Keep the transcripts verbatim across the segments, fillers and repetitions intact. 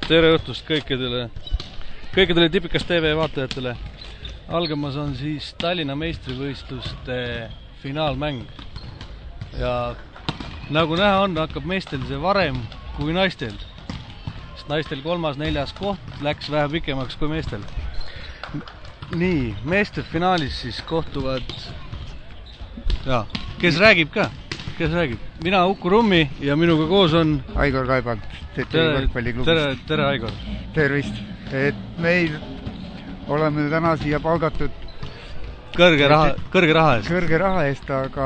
Tere õhtust kõikidele, kõikidele Tipikas T V vaatajatele. Algamas on siis Tallinna meistrivõistluste finaalmäng. Ja nagu näha on, hakkab meestel see varem kui naistel. Sest naistel kolmas, neljas koht läks vähe pikemaks kui meestel. Nii, meeste finaalis siis kohtuvad... Ja, kes räägib ka? Kes räägib? Mina Uku Rummi ja minuga koos on... Aigor Kaibalt, T T V võrkpalliklubist. Tere, tere Aigor. Tervist. Et meil oleme täna siia palgatud kõrge raha, kõrge raha eest. Kõrge raha eest, aga,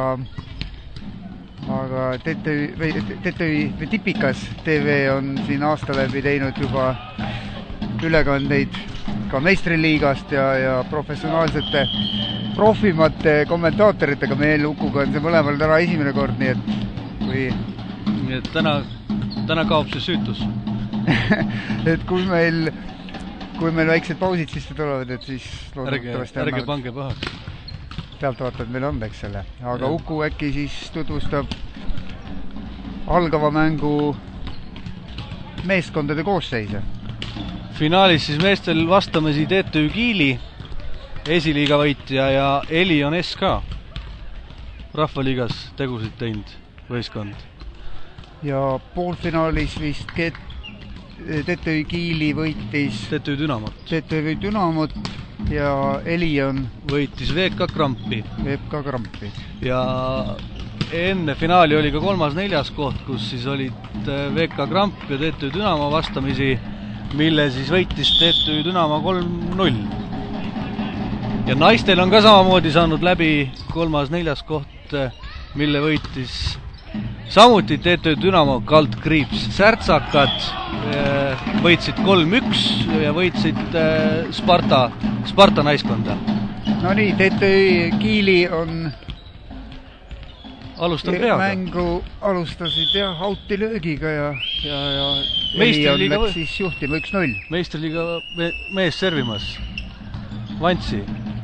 aga T T V, T T V Tipikas T V on siin aasta läbi teinud juba ülekandeid ka meistriliigast ja, ja professionaalsete profimate kommentaatoritega. Meil Ukuga on see mõlemal täna esimene kord, nii et kui... Nii et täna, täna kaob see süütus. et kui meil, kui meil väiksed pausid sisse tulevad, et siis... Ärge, ärge pange pahaks. Pealt vaatad, meil on eks selle. Aga ja. Uku äkki siis tutvustab algava mängu meeskondade koosseise. Finaalis siis meestel vastamisi T T V Kiili, esiliiga võitja ja Elion S K Rahvaliigas tegusid teinud võistkond. Ja poolfinaalis vist T T V Kiili võitis T T V Dünamot. T T V Dünamot ja Elion võitis V K Krampi. V K Krampi. Ja enne finaali oli ka kolmas neljas koht, kus siis olid V K Kramp ja T T V Dünamo vastamisi, mille siis võitis T T V Dünamo kolm null. Ja naistel on ka samamoodi saanud läbi kolmas neljas koht, mille võitis samuti T T V Dünamo Kaldkriips. Särtsakad võitsid kolm üks ja võitsid Sparta, Sparta naiskonda. No nii, T T V Kiili on Alustan peaga. Mängu alustasid jah auti löögiga ja, ja, ja Elion läks siis juhtima üks null. Meistriliiga me mees servimas. Vantsi.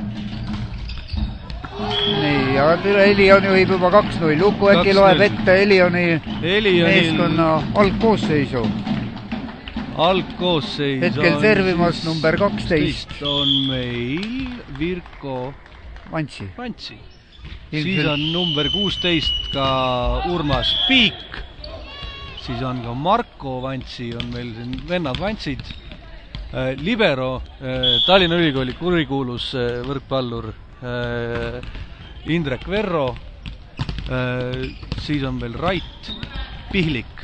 Nii, ja Elion juhib juba kaks null. Uku äkki loeb ette Elioni meeskonna algkoosseisu. Algkoosseis hetkel servimas number kaksteist. On meil Virko Vantsi. Vantsi. Siis on number kuusteist ka Urmas Piik. Siis on ka Marko Vantsi, on meil siin vennad Vantsid. Libero, Tallinna Ülikooli kurikuulus võrkpallur Indrek Verro. Siis on veel Rait Pihlik.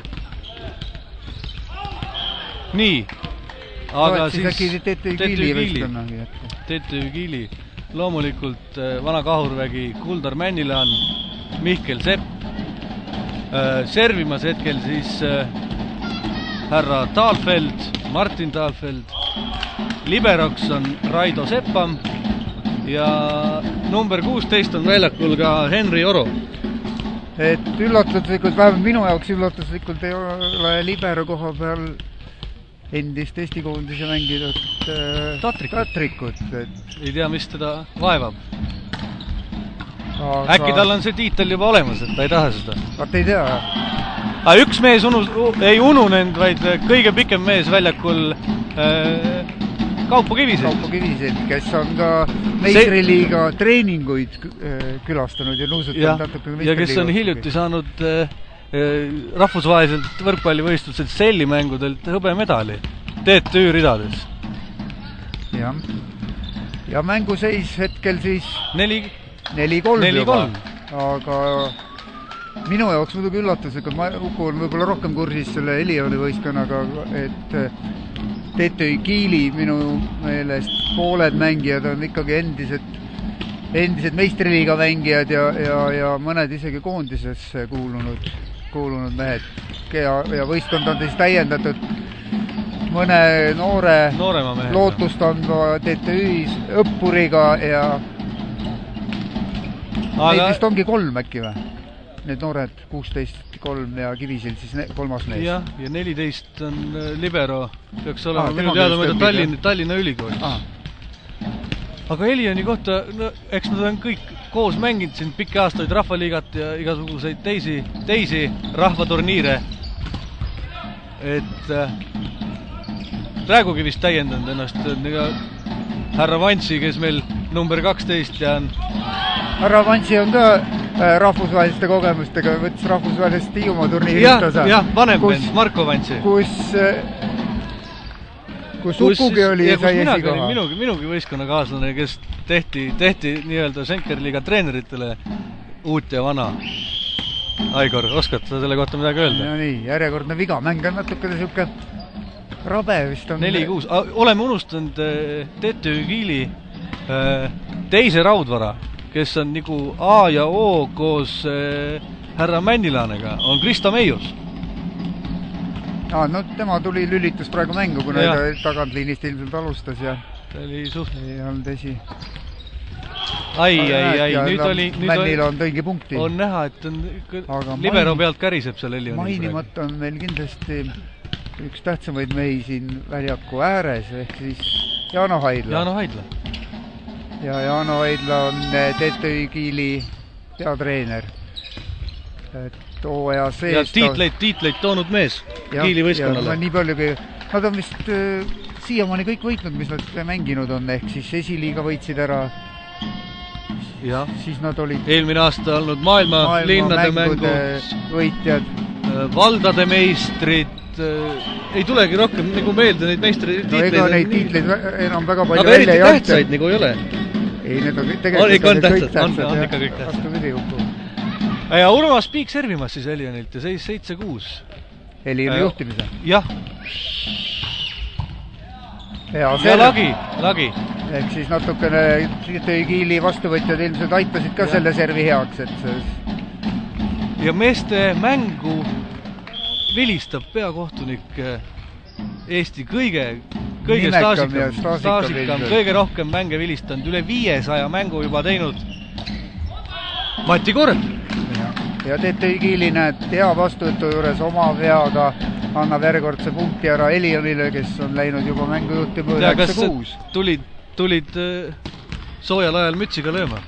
Nii, aga siis T T V Kiili võistkonnagi. T T V Kiili. Loomulikult vana Kahurvägi Kuldar Männilaan, Mihkel Sepp. Servimas hetkel siis härra Taalfeld, Martin Taalfeld. Liberoks on Raido Seppam ja number kuusteist on väljakul ka Henri Oro. Et üllatuslikult, vähemalt minu jaoks üllatuslikult ei ole Libero koha peal endist Eesti koondise mänginud äh, Tatrikut. Et... ei tea, mis teda vaevab. Aga... äkki tal on see tiitel juba olemas, et ta ei taha seda. Vaat ei tea. Aga üks mees unus, ei ununenud, vaid kõige pikem mees väljakul äh, Kaupo Kiviselt. Kaupo Kiviselt, kes on ka meistriliiga see... treeninguid äh, külastanud ja nuusutanud ja, natuke meistriliiga. Ja kes on hiljuti saanud äh, rahvusvaheliselt võrkpallivõistluselt sellimängudelt hõbemedali T T V ridades. Ja, ja mänguseis hetkel siis neli kolm juba. Aga minu jaoks muidugi üllatuslikult, ma Uku on võib-olla rohkem kursis selle Elioni võistkonnaga, et T T V Kiili minu meelest pooled mängijad on ikkagi endised endised meistriliiga mängijad ja, ja, ja mõned isegi koondisesse kuulunud kuulunud mehed ja, ja võistkond on siis täiendatud mõne noore lootust andva T T V-s õppuriga ja aga... neid vist ongi kolm äkki või? Need noored kuusteist, kolm ja Kivisil siis kolmas mees. Ja, ja neliteist on Libero, peaks olema ah, minu teada mõelda Tallinna, Tallinna Ülikool. Ah. Aga Elioni kohta, no, eks nad on kõik koos mänginud siin pikki aastaid Rahvaliigat ja igasuguseid teisi, teisi rahvaturniire. Et praegugi vist täiendanud ennast härra Vantsi, kes meil number kaksteist ja on härra Vantsi on ka rahvusvaheliste kogemustega, võttis rahvusvahelist Hiiumaa turniirist osa. jah, vanem vend, Marko Vantsi. Kus, kus Ukugi oli ja sai esikoha. Minugi, minugi võistkonnakaaslane, kes tehti, tehti nii-öelda Schenker-liiga treeneritele uut ja vana. Aigor, oskad sa selle kohta midagi öelda? No nii, järjekordne viga. Mäng on natukene siuke rabe vist on. neli kuus. Oleme unustanud T T Ü Kiili teise raudvara, kes on nagu A ja O koos äh, härra Männilaanega, on Krista Meius. Ah, no tema tuli lülitus praegu mängu, kuna ja. Ta tagantliinist ilmselt alustas ja ta oli suht... ei olnud esi. Ai, ai, ai, nüüd oli... Männila on tõigi punkti. On näha, et on aga libero maini... pealt käriseb seal Elionil. Mainimata on meil kindlasti üks tähtsamaid mehi siin väljaku ääres, ehk siis Jaano Haidla. Jaano Haidla. Ja Jaano Haidla on T T Ü Kiili peatreener. Et hooaja sees... Ja tiitleid, tiitleid toonud mees ja, Kiili võistkonnale. Ja, nii palju kui... Nad on vist äh, siiamaani kõik võitnud, mis nad mänginud on, ehk siis esiliiga võitsid ära. Ja. Siis nad olid... Eelmine aasta olnud maailma, maailma linnade mängu võitjad. Valdade meistrid. Ei tulegi rohkem nagu meelde neid meistri tiitleid. No ega neid tiitleid enam väga palju aga eriti tähtsaid nagu ei ole. Ei, need on tegelikult on, on kõik tähtsad. On, on ikka kõik tähtsad. Vastu vidi upu. Ja Urmas Piik servimas siis Elionilt ja seis seitse kuus. Elioni juhtimise? Jah. Ja, ja lagi, lagi. Ehk siis natukene T T Ü Kiili vastuvõtjad ilmselt aitasid ka ja. Selle servi heaks. Et see... Ja meeste mängu vilistab peakohtunik Eesti kõige, kõige staasikam, staasikam, kõige rohkem mänge vilistanud, üle viiesaja mängu juba teinud Mati Koorel. Ja, ja T T Ü Kiili näed hea vastuvõtu juures oma veaga annab järjekordse punkti ära Elionile, kes on läinud juba mängu juhtima üheksa kuus. Tulid, tulid soojal ajal mütsiga lööma?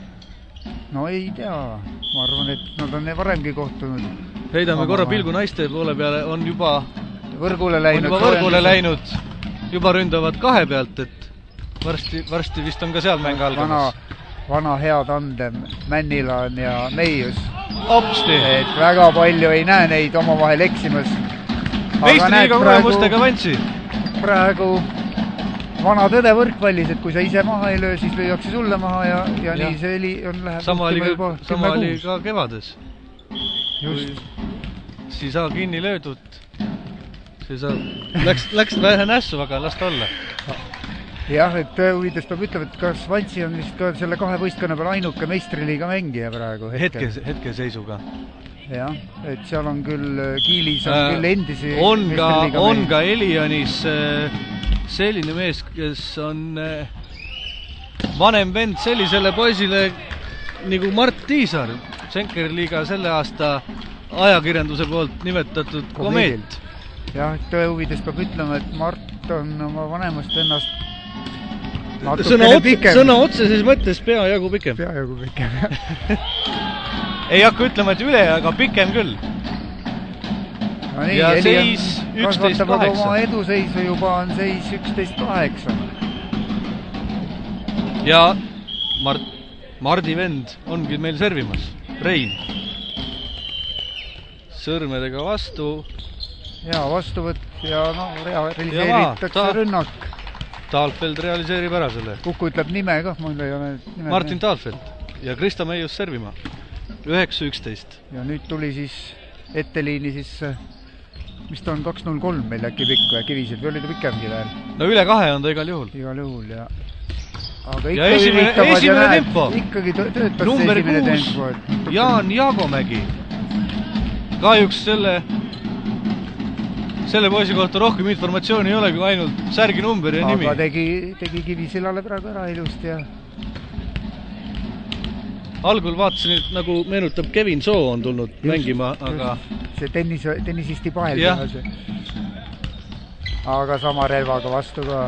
No ei tea, ma arvan, et nad on varemgi kohtunud. Heidame korra pilgu naiste poole peale, on juba võrgule läinud, on juba võrgule läinud, juba ründavad kahe pealt, et varsti, varsti vist on ka seal mäng algamas. Vana, vana hea tandem, Männilaan ja Meius. Opsti! Et väga palju ei näe neid omavahel eksimas. Meistriliiga kogemustega Vantsi. Praegu vana tõde võrkvallis, et kui sa ise maha ei löö, siis lüüakse sulle maha ja, ja, ja. Nii see eli on läheb. Sama oli, ka, sama oli ka kevades. Just. Siis saa kinni löödud. Siis saa... Läks, läks vähe nässu, aga las ta olla. Jah, et huvides peab ütlema, et kas Vantsi on vist ka selle kahe võistkonna peal ainuke meistriliiga mängija praegu. Hetke, hetke seisuga. Jah, et seal on küll Kiilis on äh, küll endisi on ka, on ka Elionis äh, selline mees, kes on äh, vanem vend sellisele poisile nagu Mart Tiisar, Schenker-liiga selle aasta ajakirjanduse poolt nimetatud komeet. Jah, tõe huvides peab ütlema, et Mart on oma vanemast vennast sõna, ots, sõna otseses mõttes peajagu pikem. Peajagu pikem. Ei hakka ütlema, et üle, aga pikem küll. No nii, ja seis üksteist kaheksa. Oma eduseisu juba on seis üksteist kaheksa. Ja Mart, Mardi vend ongi meil servimas. Rein. Sõrmedega vastu. Ja vastuvõtt ja no, realiseeritakse ta, rünnak. Taalfeld realiseerib ära selle. Kuku ütleb nime ka, mul ei ole nime. Martin Taalfeld ja Krista Meius servima. üheksa üksteist. Ja nüüd tuli siis etteliini siis, mis ta on kaks null kolm meil äkki pikk või Kiviselt või oli ta pikemgi veel? No üle kahe on ta igal juhul. Igal juhul, ja. Aga ja esimene, esimene ja tempo. Ikkagi töötas number esimene kuus, tempo. Et... Jaan Jaagomägi. Kahjuks selle, selle poisi kohta rohkem informatsiooni ei ole kui ainult särgi number ja aga nimi. Aga tegi, tegi Kivisillale praegu ära ilust ja... Algul vaatasin, et nagu meenutab Kevin Soo on tulnud just, mängima, aga... See tennis, tennisisti pahel teha see. Aga sama relvaga vastu ka.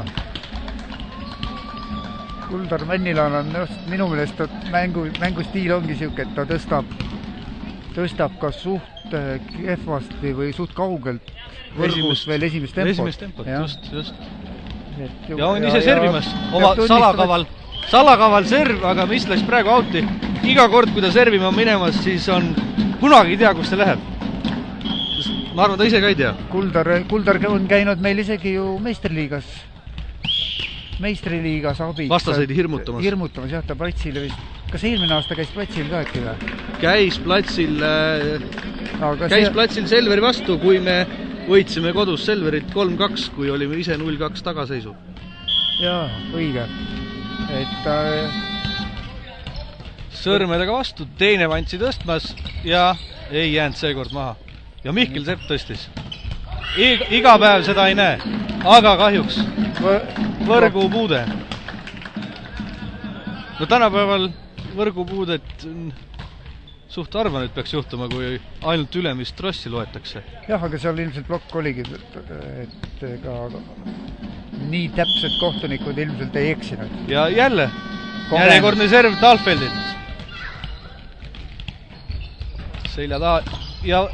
Kuldar Männilaan on just minu meelest mängu, mängustiil ongi siuke, et ta tõstab tõstab ka suht kehvasti või suht kaugelt võrgus esimest, veel esimest tempot. Esimest tempot, ja. just, just. Et, ja on ise servimas oma salakaval, salakaval serv, aga mis läks praegu auti. Iga kord, kui ta servima on minemas, siis on kunagi ei tea, kus ta läheb. Ma arvan, ta ise ka ei tea. Kuldar, Kuldar on käinud meil isegi ju meistriliigas. Meistriliigas abid. Vastaseid hirmutamas. Hirmutamas, jah, ta platsile vist. Kas eelmine aasta käis platsil ka äkki või? Käis platsil, aga käis see... platsil Selveri vastu, kui me võitsime kodus Selverit kolm kaks, kui olime ise null kaks tagaseisu. Jaa, õige. Et äh... sõrmedega vastu, teine vantsi tõstmas ja ei jäänud seekord maha. Ja Mihkel Sepp tõstis. Iga, iga päev seda ei näe, aga kahjuks võrgu puude. No tänapäeval võrgu puudet suht arvan, et peaks juhtuma, kui ainult ülemist trossi loetakse. Jah, aga seal ilmselt plokk oligi, et ega nii täpsed kohtunikud ilmselt ei eksinud. Ja jälle, järjekordne serv Talfeldilt. Selja taha ja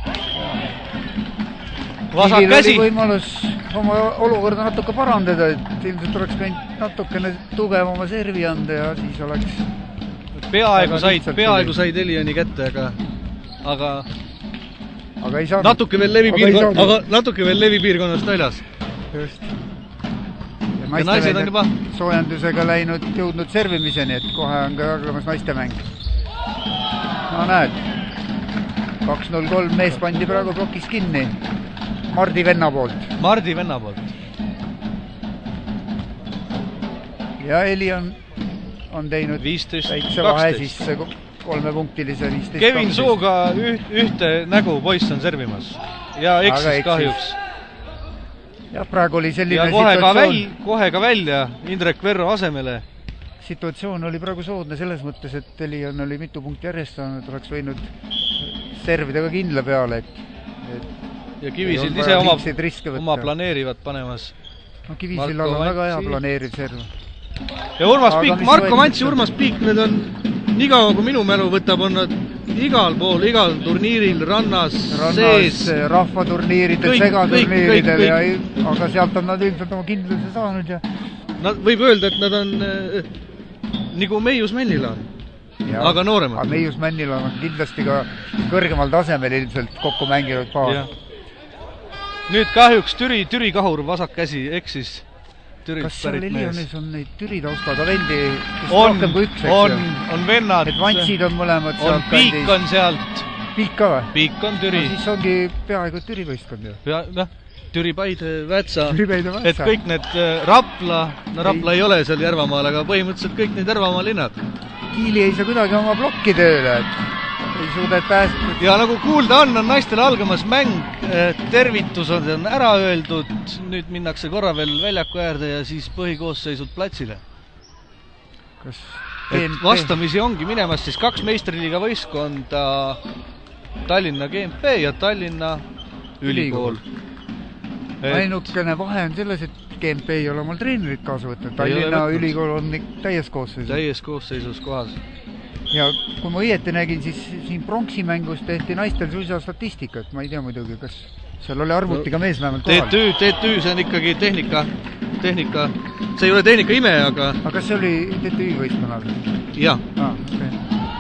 vasak käsi. Oli võimalus oma olukorda natuke parandada, et ilmselt oleks käinud natukene tugevama servi anda ja siis oleks... Peaaegu said, peaaegu said Eliani kätte, aga, aga, aga ei saanud. Natuke veel levi piirkonnast, aga natuke veel levi piirkonnast väljas. Just. Ja, ja naised on juba soojendusega läinud, jõudnud servimiseni, et kohe on ka algamas naistemäng. No näed, kaks null kolm mees pandi praegu plokis kinni. Mardi venna poolt. Mardi venna poolt. Ja Eli on, on teinud väikse vahe sisse kolmepunktilise viisteist. Kevin Suuga üht, ühte nägu poiss on servimas. Ja eksis kahjuks. Ja praegu oli selline ja kohe situatsioon. Ka väl, kohe ka välja Indrek Verro asemele. Situatsioon oli praegu soodne selles mõttes, et Elion oli mitu punkti järjest saanud, oleks võinud servida ka kindla peale, et, et ja Kivisil ise oma, oma planeerivad panemas. No Kivisil on väga hea planeeriv serv. Ja Urmas aga Piik, Marko Mants ja Urmas Piik, need on nii kaua, kui minu mälu võtab, on nad igal pool, igal turniiril, rannas, rannas sees. Rahvaturniiridel, segaturniiridel, ja, aga sealt on nad ilmselt oma kindluse saanud. Ja... Nad võib öelda, et nad on äh, nagu Meius Männila on. Ja, aga nooremad. Aga Meius Männila on kindlasti ka kõrgemal tasemel ilmselt kokku mänginud paar. Nüüd kahjuks Türi, Türi kahur vasak käsi eksis. Kas seal Elionis on neid Türi taustaga vendi, kes on, rohkem kui üks, on, on vennad. Et vantsid on mõlemad on sealt. Piik kandis. On sealt. Piik ka või? Piik on Türi. No, siis ongi peaaegu Türi võistkond ju. Pea, noh, Türi Paide, Vätsa. Türi Paide, Vätsa. Et kõik need Rapla, no Rapla ei, ei ole seal Järvamaal, aga põhimõtteliselt kõik need Järvamaa linnad. Kiili ei saa kuidagi oma plokki tööle, et ei suuda päästud. Ja nagu kuulda on, on naistel algamas mäng, tervitus on ära öeldud, nüüd minnakse korra veel väljaku äärde ja siis põhikoosseisud platsile. Kas et vastamisi ongi minemas siis kaks meistriliiga võistkonda, Tallinna G M P ja Tallinna Ülikool. Et... ainukene vahe on selles, et G M P ei ole omal treenerit kaasa võtnud, Tallinna Ülikool on täies koosseisus. Täies koosseisus kohas. Ja kui ma õieti nägin, siis siin pronksimängus tehti naistel suisa statistikat, ma ei tea muidugi, kas seal oli arvutiga no, mees vähemalt kohal. T T Ü, see on ikkagi tehnika, tehnika, see ei ole tehnika ime, aga... aga kas see oli T T Ü võistkonnal? Jah. Ah, okay.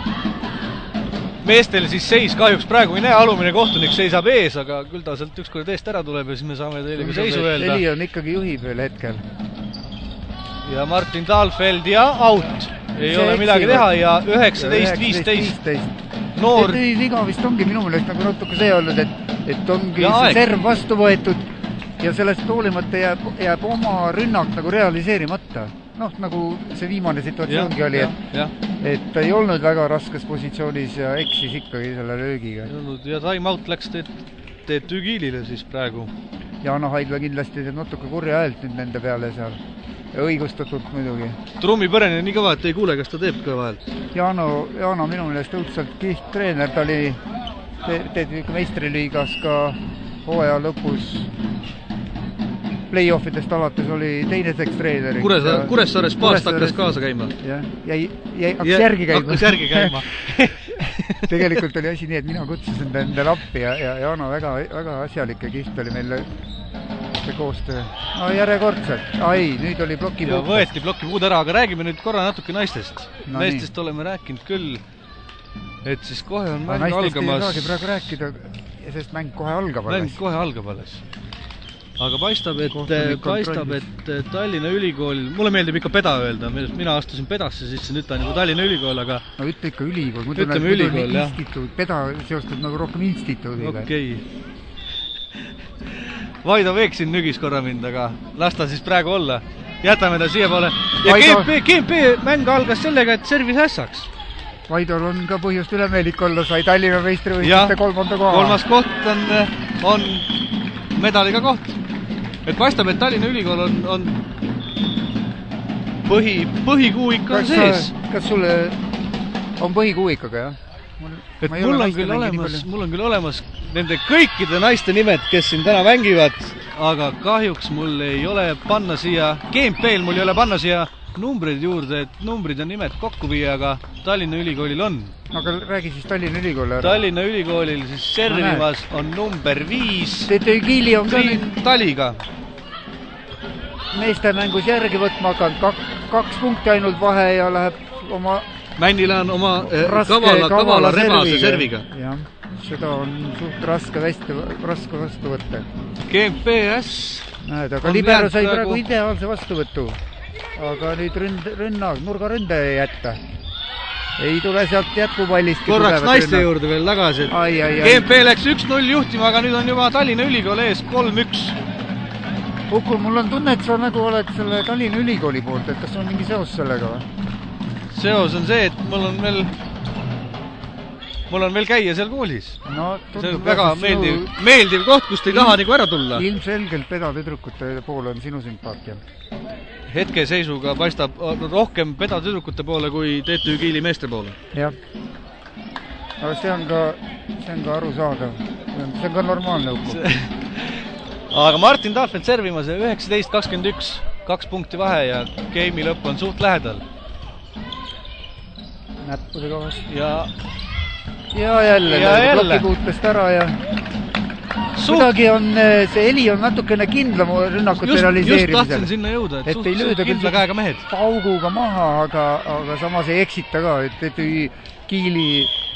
Meestel siis seis kahjuks praegu ei näe, alumine kohtunik seisab ees, aga küll ta sealt ükskord eest ära tuleb ja siis me saame teile ka seisu öelda. Eli on ikkagi juhib veel hetkel. Ja Martin Talfeld ja out. Ei see ole midagi teha ja üheksateist viisteist noor. T T Ü liga vist ongi minu meelest nagu natuke see olnud, et, et ongi see serv vastu võetud ja sellest hoolimata jääb, jääb oma rünnak nagu realiseerimata. Noh, nagu see viimane situatsioongi oli, et, et ta ei olnud väga raskes positsioonis ja eksis ikkagi selle löögiga. Ja time out läks T T Ü Kiilile siis praegu. Jaano Haidla kindlasti teeb natuke kurja häält nüüd nende peale seal. Ja õigustatult muidugi. Trummi põrene nii kõva, et ei kuule, kas ta teeb ka vahel. Jaano, Jaano minu meelest õudselt kiht treener, ta oli teed meistriliigas ka hooaja lõpus play-offidest alates oli teineseks treeneriks. Kuresa, Kuressaares paast hakkas kaasa käima. Jah, jäi, jäi, hakkas järgi käima. Hakkas järgi käima. tegelikult oli asi nii, et mina kutsusin ta endale appi ja, ja Jaano väga, väga asjalik ja kihvt oli meil see koostöö. No järjekordselt. Ai, nüüd oli ploki ja võeti ploki puud ära, aga räägime nüüd korra natuke naistest. No naistest nii. oleme rääkinud küll, et siis kohe on mäng naistest algamas. Naistest ei saagi praegu rääkida, sest mäng kohe algab alles. Mäng kohe algab alles. Aga paistab, et, paistab, et Tallinna Ülikoolil, mulle meeldib ikka peda öelda, mina astusin pedasse, siis nüüd ta on juba Tallinna Ülikool, aga... No ütle ikka ülikool, muidu ütleme ülikool, jah. Instituut, peda seostub nagu rohkem instituudile. Okei. Vaido Veeksin nügis korra mind, aga las ta siis praegu olla. Jätame ta siia poole. Ja Vaido... G M P, G M P mäng algas sellega, et servis hässaks. Vaidol on ka põhjust ülemeelik olla, sai Tallinna meistrivõistluste kolmanda koha. Kolmas koht on, on medaliga koht. Et paistab, et Tallinna Ülikool on, on põhi, põhikuuika on sees. Kas sulle on põhikuuikaga, jah? Mul, et mul on, küll olemas, mul on küll olemas nende kõikide naiste nimed, kes siin täna mängivad, aga kahjuks mul ei ole panna siia, G M P-l mul ei ole panna siia numbrid juurde, et numbrid ja nimed kokku viia, aga Tallinna Ülikoolil on. Aga räägi siis Tallinna Ülikooli ära. Tallinna Ülikoolil siis servimas on number viis T T Kiili on ka Taliga. Meeste mängus järgi võtma hakanud, kaks, kaks punkti ainult vahe ja läheb oma... Männile on oma raske, kavala, kavala rebase serviga. Jah, seda on suht raske, västi, raske vastu võtta. G M P S... Näed, aga Libero sai praegu ideaalse vastuvõttu. Aga nüüd ründ, rünna, nurgaründe ei jätta. Ei tule sealt jätkupallist. Korraks naiste rünna. Juurde veel tagasi. Ai, ai, ai. G M P läks üks null juhtima, aga nüüd on juba Tallinna Ülikool ees kolm üks. Ukul, mul on tunne, et sa nagu oled selle Tallinna Ülikooli poolt, et kas on mingi seos sellega või? Seos on see, et mul on veel mul on veel käia seal koolis. No, see on väga meeldiv, sinu... meeldiv koht, kust ei taha nagu ära tulla. Ilmselgelt pedatüdrukute poole on sinu sümpaatia. Hetkeseisuga paistab rohkem pedatüdrukute poole kui T T Kiili meeste poole. Jah. Aga see on ka, see on ka arusaadav. See on ka normaalne Uku. See... Aga Martin Tahvelt servimas üheksateist kakskümmend üks, kaks punkti vahe ja game'i lõpp on suht lähedal. Näppudega vastu. Ja, ja jälle, ja jälle. Plokipuutest ära ja suht... kuidagi on, see heli on natukene kindlam rünnakute just, realiseerimisel. Just tahtsin sinna jõuda, et, et suht, suht kindla käega mehed. Pauguga maha, aga, aga samas ei eksita ka, et, et Kiili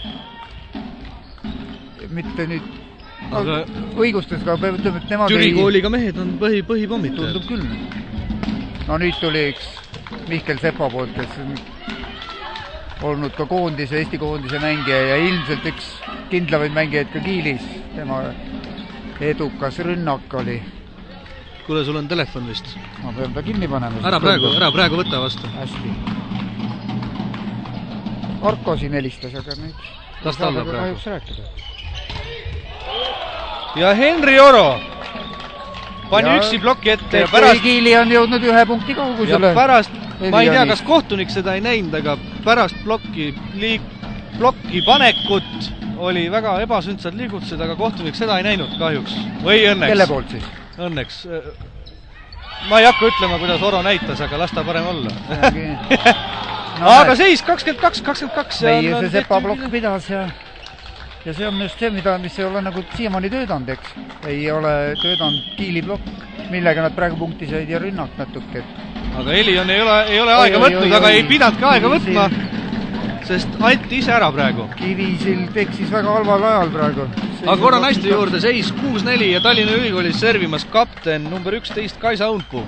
mitte nüüd aga õigustas ka, ütleme, et nemad Türi kooliga mehed on põhi, põhipommitajad. Tundub küll. No nüüd tuli üks Mihkel Sepa poolt, kes on olnud ka koondise, Eesti koondise mängija ja ilmselt üks kindlavaid mängijaid ka Kiilis. Tema edukas rünnak oli. Kuule, sul on telefon vist? Ma pean ta kinni panema. Ära praegu, ära praegu võtta vastu. Hästi. Arko siin helistas, aga nüüd las ta alla praegu. Kahjuks rääkida. Ja Henri Oro pani ja üksi ploki ette ja pärast... Kiili on jõudnud ühe punkti kaugusele. Ja pärast, ma ei tea, kas kohtunik seda ei näinud, aga pärast plokki, liik, plokki panekut oli väga ebasündsad liigutused, aga kohtunik seda ei näinud kahjuks. Või õnneks. Kelle poolt siis? Õnneks. Ma ei hakka ütlema, kuidas Oro näitas, aga las ta parem olla. no, aga seis kakskümmend kaks kakskümmend kaks. Meie see Sepa plokk pidas ja... Ja see on just see, mida, mis ei ole nagu siiamaani töödanud, eks. Ei ole töödanud Kiili plokk, millega nad praegu punkti said ja rünnak natuke. Aga Elion ei ole, ei ole aega oi, võtnud, oi, aga oi, ei pidanud ka aega Kivisil... võtma, sest anti ise ära praegu. Kivisil teksis väga halval ajal praegu. Aga korra naiste juurde seis kuus neli ja Tallinna Ülikoolis servimas kapten number üksteist Kaisa Õunpuu.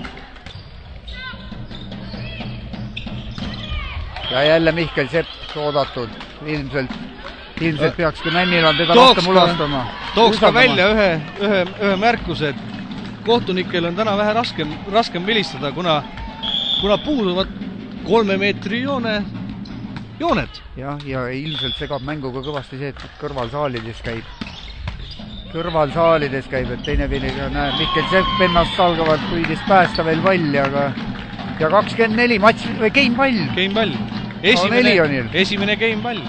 Ja jälle Mihkel Sepp oodatud, ilmselt. Ilmselt peaks ka Männil on teda rohkem ulastama. Tooks ka välja ühe, ühe, ühe märkuse, et kohtunikel on täna vähe raskem, raskem vilistada, kuna, kuna puuduvad kolme meetri joone, jooned. Jah, ja ilmselt segab mänguga kõvasti see, et kõrvalsaalides käib. Kõrvalsaalides käib, et teine piliga näeb, Mihkel Sepp ennast salgavad, püüdis päästa veel palli, aga ja kakskümmend neli matš või game pall. Game pall. Esimene, esimene game pall.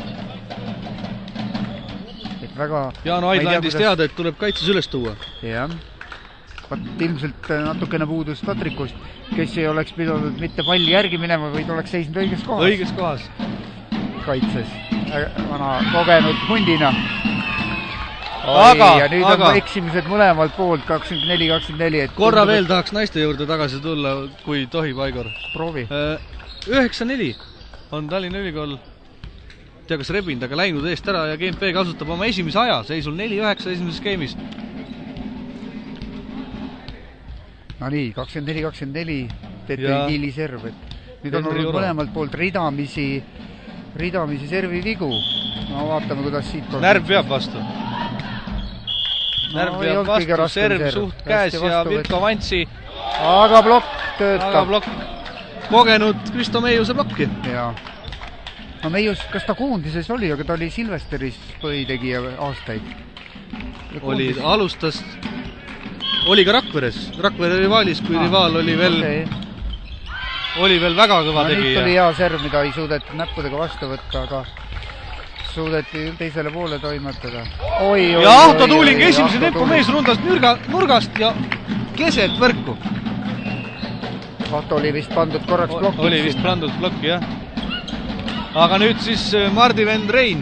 Väga, Jaano Aidla andis kuidas... teada, et tuleb kaitses üles tuua. Jah. Ilmselt natukene puudus Patrikust, kes ei oleks pidanud mitte palli järgi minema, vaid oleks seisnud õiges kohas. Õiges kohas. Kaitses. vana kogenud hundina. Aga, ja nüüd aga. on eksimised mõlemalt poolt kakskümmend neli kakskümmend neli. Korra veel et... tahaks naiste juurde tagasi tulla, kui tohib, Aigor. Proovi. üheksa neli on Tallinna Ülikool, tea kas rebind, aga läinud eest ära ja G M P kasutab oma esimese aja, seisul neli üheksa esimeses skeemis. No nii, kakskümmend neli kakskümmend neli T T I Kiili serv. Nüüd on olnud mõlemalt poolt ridamisi, ridamisi servi vigu. No vaatame, kuidas siit on. Närv peab vastu. Närv peab vastu, serv suht käes ja Virko Vantsi. Aga plokk töötab. Aga plokk. Kogenud Kristo Meiuse plokki. Jaa. No Meius, kas ta koondises oli, aga ta oli Silvesteris põhitegija aastaid. Oli, alustas, oli ka Rakveres. Rakvere rivaalis, kui ah, rivaal oli veel, okay. oli veel väga kõva no, tegija. Nüüd oli hea serv, mida ei suudetud näppudega vastu võtta, aga suudeti teisele poole toimetada. Oi, oi, ja autotuuling esimese tempo mees rundast nurga, nurgast ja keset võrku. Ahto oli vist pandud korraks plokki. Oli vist pandud plokki, jah. Aga nüüd siis Mardi vend Rein.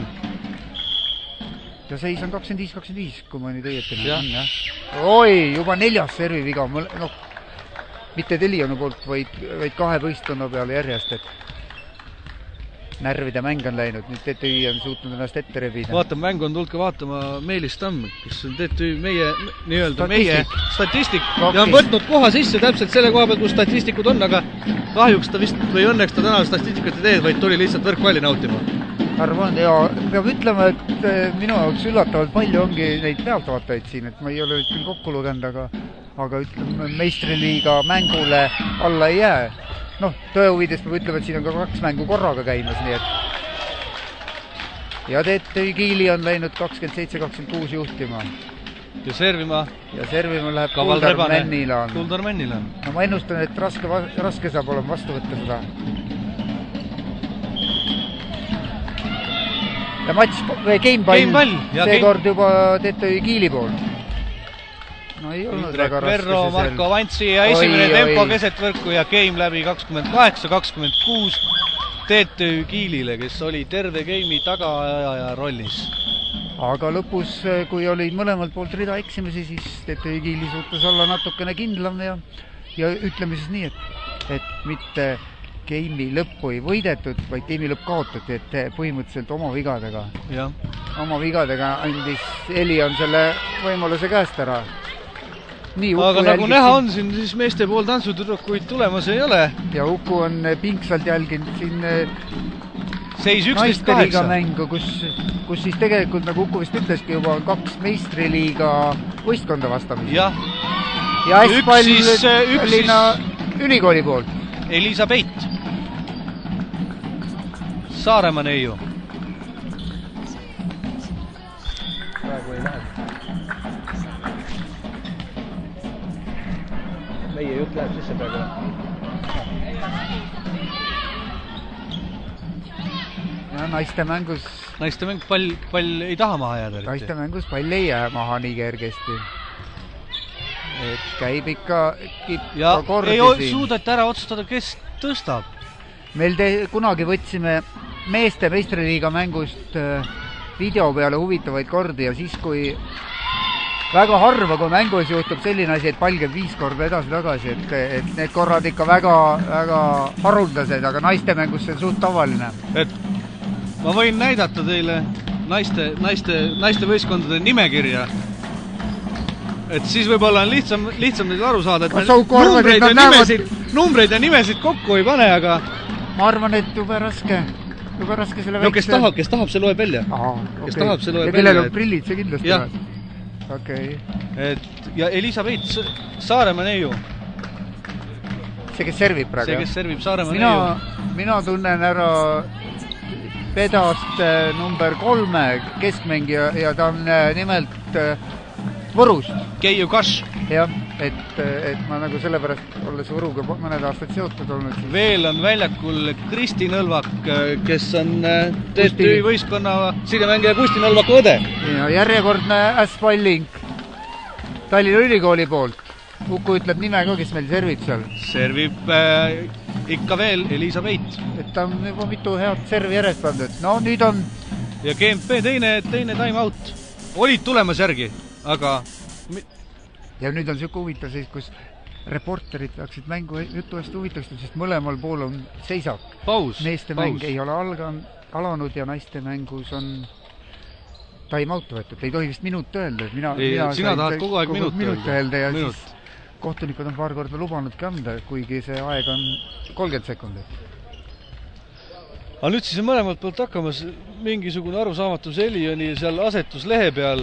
Ja seis on kakskümmend viis kakskümmend viis, kui ma nüüd õieti näen. Ja. Oi, juba neljas servi viga. No, mitte Telionu poolt, vaid, vaid kahe võistkonna peale järjest, et närvide mäng on läinud. Nüüd T T I on suutnud ennast ette rebida. Vaatame, mäng on tulnud ka vaatama Meelis Tamm, kes on T T I meie, nii-öelda meie statistik. Ja on võtnud koha sisse täpselt selle koha peal, kus statistikud on, aga kahjuks ta vist, või õnneks ta täna statistikat ei teed, vaid tuli lihtsalt võrkvalli nautima. Arvan, ja peab ütlema, et minu jaoks üllatavalt palju ongi neid pealtvaatajaid siin, et ma ei ole küll kokku lugenud, aga, aga ütleme, meistriliiga mängule alla ei jää. Noh, tõe huvides peab ütlema, et siin on ka kaks mängu korraga käimas, nii et ja T T I Kiili on läinud kakskümmend seitse kakskümmend kuus juhtima. Ja servima. Ja servima läheb Kuldar Männilan. Kuldar Männilan. No ma ennustan, et raske, raske saab olema vastu võtta seda. Ja matš, või gamepall, seekord juba T T I Kiili poolt. No ei olnud Indrek väga raske Verro, see Marko Vantsi ja esimene oi, tempo oi. Keset võrku ja game läbi kakskümmend kaheksa kakskümmend kuus T T I Kiilile, kes oli terve game'i tagaajaja rollis. Aga lõpus, kui oli mõlemalt poolt rida eksimisi, siis T T I Kiili suutis olla natukene kindlam ja, ja ütleme siis nii, et, et mitte game'i lõppu ei võidetud, vaid game'i lõpp kaotati, et põhimõtteliselt oma vigadega. Ja. Oma vigadega andis Elion selle võimaluse käest ära. Nii, aga nagu näha on siin, siis meeste pool tantsutüdrukuid tulemas ei ole. Ja Uku on pingsalt jälginud siin seis üksteist kaheksa mängu, kus, kus siis tegelikult, nagu Uku vist ütleski, juba on kaks meistriliiga võistkonda vastamisi. Ja, ja Espall Tallinna ülikooli poolt. Elisa Peit. Saaremaa neiu. Praegu ei lähe. Meie jutt läheb sisse praegu. Ja naiste mängus... Naiste mäng pall, pall ei taha maha jääda. Naiste mängus pall ei jää maha nii kergesti. Et käib ikka, ikka kordi siin. Ja ei suudeta ära otsustada, kes tõstab. Meil te, kunagi võtsime meeste meistriliiga mängust video peale huvitavaid kordi ja siis, kui väga harva, kui mängus juhtub selline asi, et pall käib viis korda edasi tagasi, et, et need korrad ikka väga, väga haruldased, aga naiste mängus see on suht tavaline. Et ma võin näidata teile naiste, naiste, naiste võistkondade nimekirja, et siis võib-olla on lihtsam, lihtsam neid aru saada, et me numbreid ja, nimesid, numbreid ja nimesid kokku ei pane, aga ma arvan, et jube raske, jube raske selle no, kes tahab, kes tahab, see loeb välja. Aha, kes okay. tahab, see loeb ja välja. Ja kellel on prillid, see kindlasti ja. Läheb. Okay. Et, ja Elisa Peit, Saaremaa neiu. See, kes servib praegu? See, kes servib Saaremaa mina, neiu. Mina tunnen ära Pedast number kolme keskmängija ja ta on nimelt Võrust. Keiu Kaš. Jah, et, et ma nagu sellepärast olles Võruga mõned aastad seotud olnud. Veel on väljakul Kristi Nõlvak, kes on T T I võistkonna sidemängija Kusti Nõlvaku õde. Ja järjekordne ässpalling Tallinna Ülikooli poolt. Uku ütleb nime ka, kes meil servib seal. Servib äh, ikka veel Elisa Peit. Et ta on juba mitu head servi järjest pandud. No nüüd on ja G M P teine, teine time out. Olid tulemas järgi, aga... ja nüüd on siuke huvitav seis, kus reporterid peaksid mängu jutu hästi huvitavasti, sest mõlemal pool on seisak. Paus. Meeste paus. mäng ei ole algan, alanud ja naiste mängus on time out võetud. Ei tohi vist minut öelda. Mina, ei, mina sina tahad kogu aeg minut, minut öelda ja minut. siis kohtunikud on paar korda lubanudki anda, kuigi see aeg on kolmkümmend sekundit. Aga nüüd siis on mõlemalt poolt hakkamas mingisugune arusaamatus Elioni seal asetuslehe peal.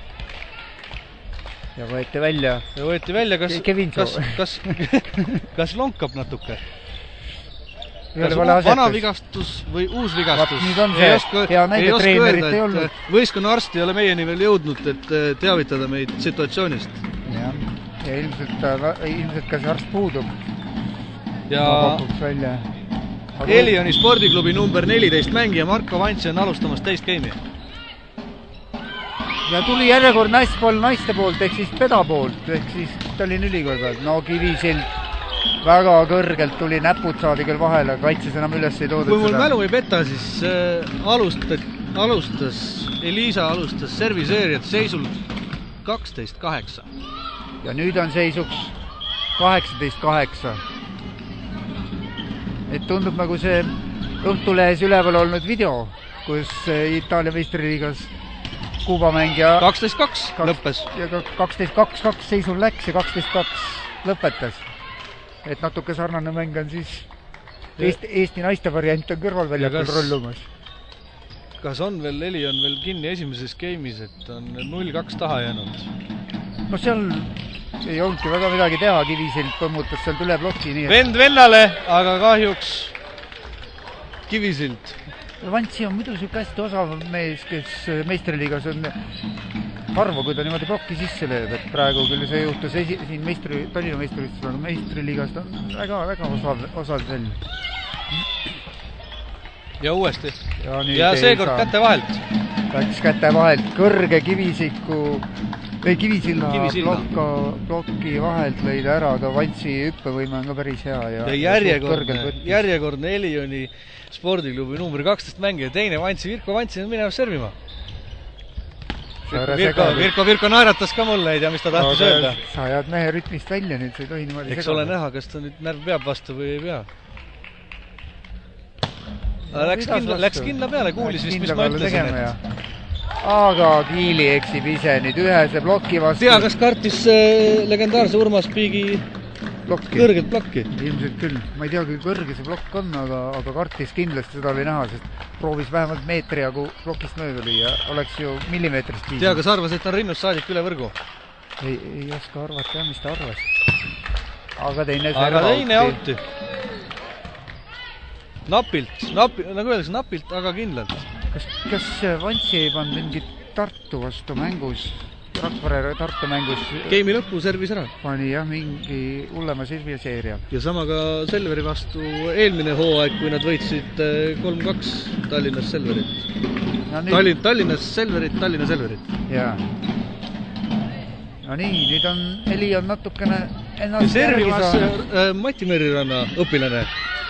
Ja võeti välja. Ja võeti välja, kas, kas, kas, kas lonkab natuke? Kas vana vigastus või uus vigastus? Nüüd on see oska, hea näide, treenerit ei olnud. Võistkonna arst ei ole meieni veel jõudnud, et teavitada meid situatsioonist. Ja, ja ilmselt, ilmselt ka see arst puudub. Ja välja. Elioni spordiklubi number neliteist mängija Marko Vantsi on alustamas teist geimi. Ja tuli järjekord naistpall naiste poolt, ehk siis peda poolt, ehk siis Tallinna Ülikooli pealt. No Kivisild väga kõrgelt tuli, näpud saadi küll vahele, kaitses enam üles ei toodud. Kui mul mälu ei peta, siis äh, alustas, alustas, Elisa alustas serviseerijat seisult kaksteist kaheksa. Ja nüüd on seisuks kaheksateist kaheksa. Et tundub nagu see Õhtulehes üleval olnud video, kus Itaalia meistriliigas Kuuba mängija kaksteist kaks lõppes. Ja kaksteist kaks kaks seisul läks ja kaksteist kaks lõpetas. Et natuke sarnane mäng on siis Eesti, Eesti naiste variant on kõrvalväljakul rollumas. Kas on veel, Eli on veel kinni esimeses geimis, et on null kaks taha jäänud? No seal ei olnudki väga midagi teha, Kivisild põmmutas sealt üle ploki. Nii et... Vend vennale, aga kahjuks Kivisild. Vantsi on muidu siuke hästi osav mees, kes meistriliigas on harva, kui ta niimoodi plokki sisse lööb, et praegu küll see juhtus esi, siin meistri, Tallinna meistriliigast, aga meistriliigast on väga, väga osav, osav sel. Ja uuesti. Ja, ja seekord käte vahelt. Läks käte vahelt, kõrge Kivisiku või Kivisilla blokka, blokki vahelt lõida ära, aga Vantsi hüppevõime on ka päris hea. Ja, ja järjekordne, järjekordne Elioni spordiklubi number kaksteist mängija, teine Vantsi, Virko Vantsi on minemas servima. Virko, Virko, Virko naeratas ka mulle, ei tea, mis ta tahtis öelda. Sa jääd mehe rütmist välja nüüd, see ei tohi niimoodi eks ole näha, kas ta nüüd närv peab vastu või ei pea. Läks kindla, läks kindla peale, kuulis vist, mis ma ütlesin. Aga Kiili eksib ise nüüd ühese bloki vastu. Tea, kas kartis legendaarse Urmas Piigi blokki. Kõrgelt blokki? Ilmselt küll. Ma ei tea, kui kõrge see blokk on, aga, aga kartis kindlasti seda oli näha, sest proovis vähemalt meetri jagu blokist mööda lüüa. Oleks ju millimeetrist viis. Tea, kas arvas, et on rinnust saadik üle võrgu? Ei, ei oska arvata, jah, mis ta arvas. Aga teine aga teine auti. Napilt, napi, nagu öeldakse, napilt, aga kindlalt. Kas, kas Vantsi ei pannud mingi Tartu vastu mängus? Rakvere Tartu mängus geimi lõppu servis ära. Pani jah mingi hullema serviseeria. Ja sama ka Selveri vastu eelmine hooaeg, kui nad võitsid kolm kaks Tallinnas Selverit. No, nüüd... Tallinn, Tallinnas Selverit, Tallinna Selverit. Jaa. No nii, nüüd on Eli on natukene ennast servimas äh, Mati Meriranna õpilane.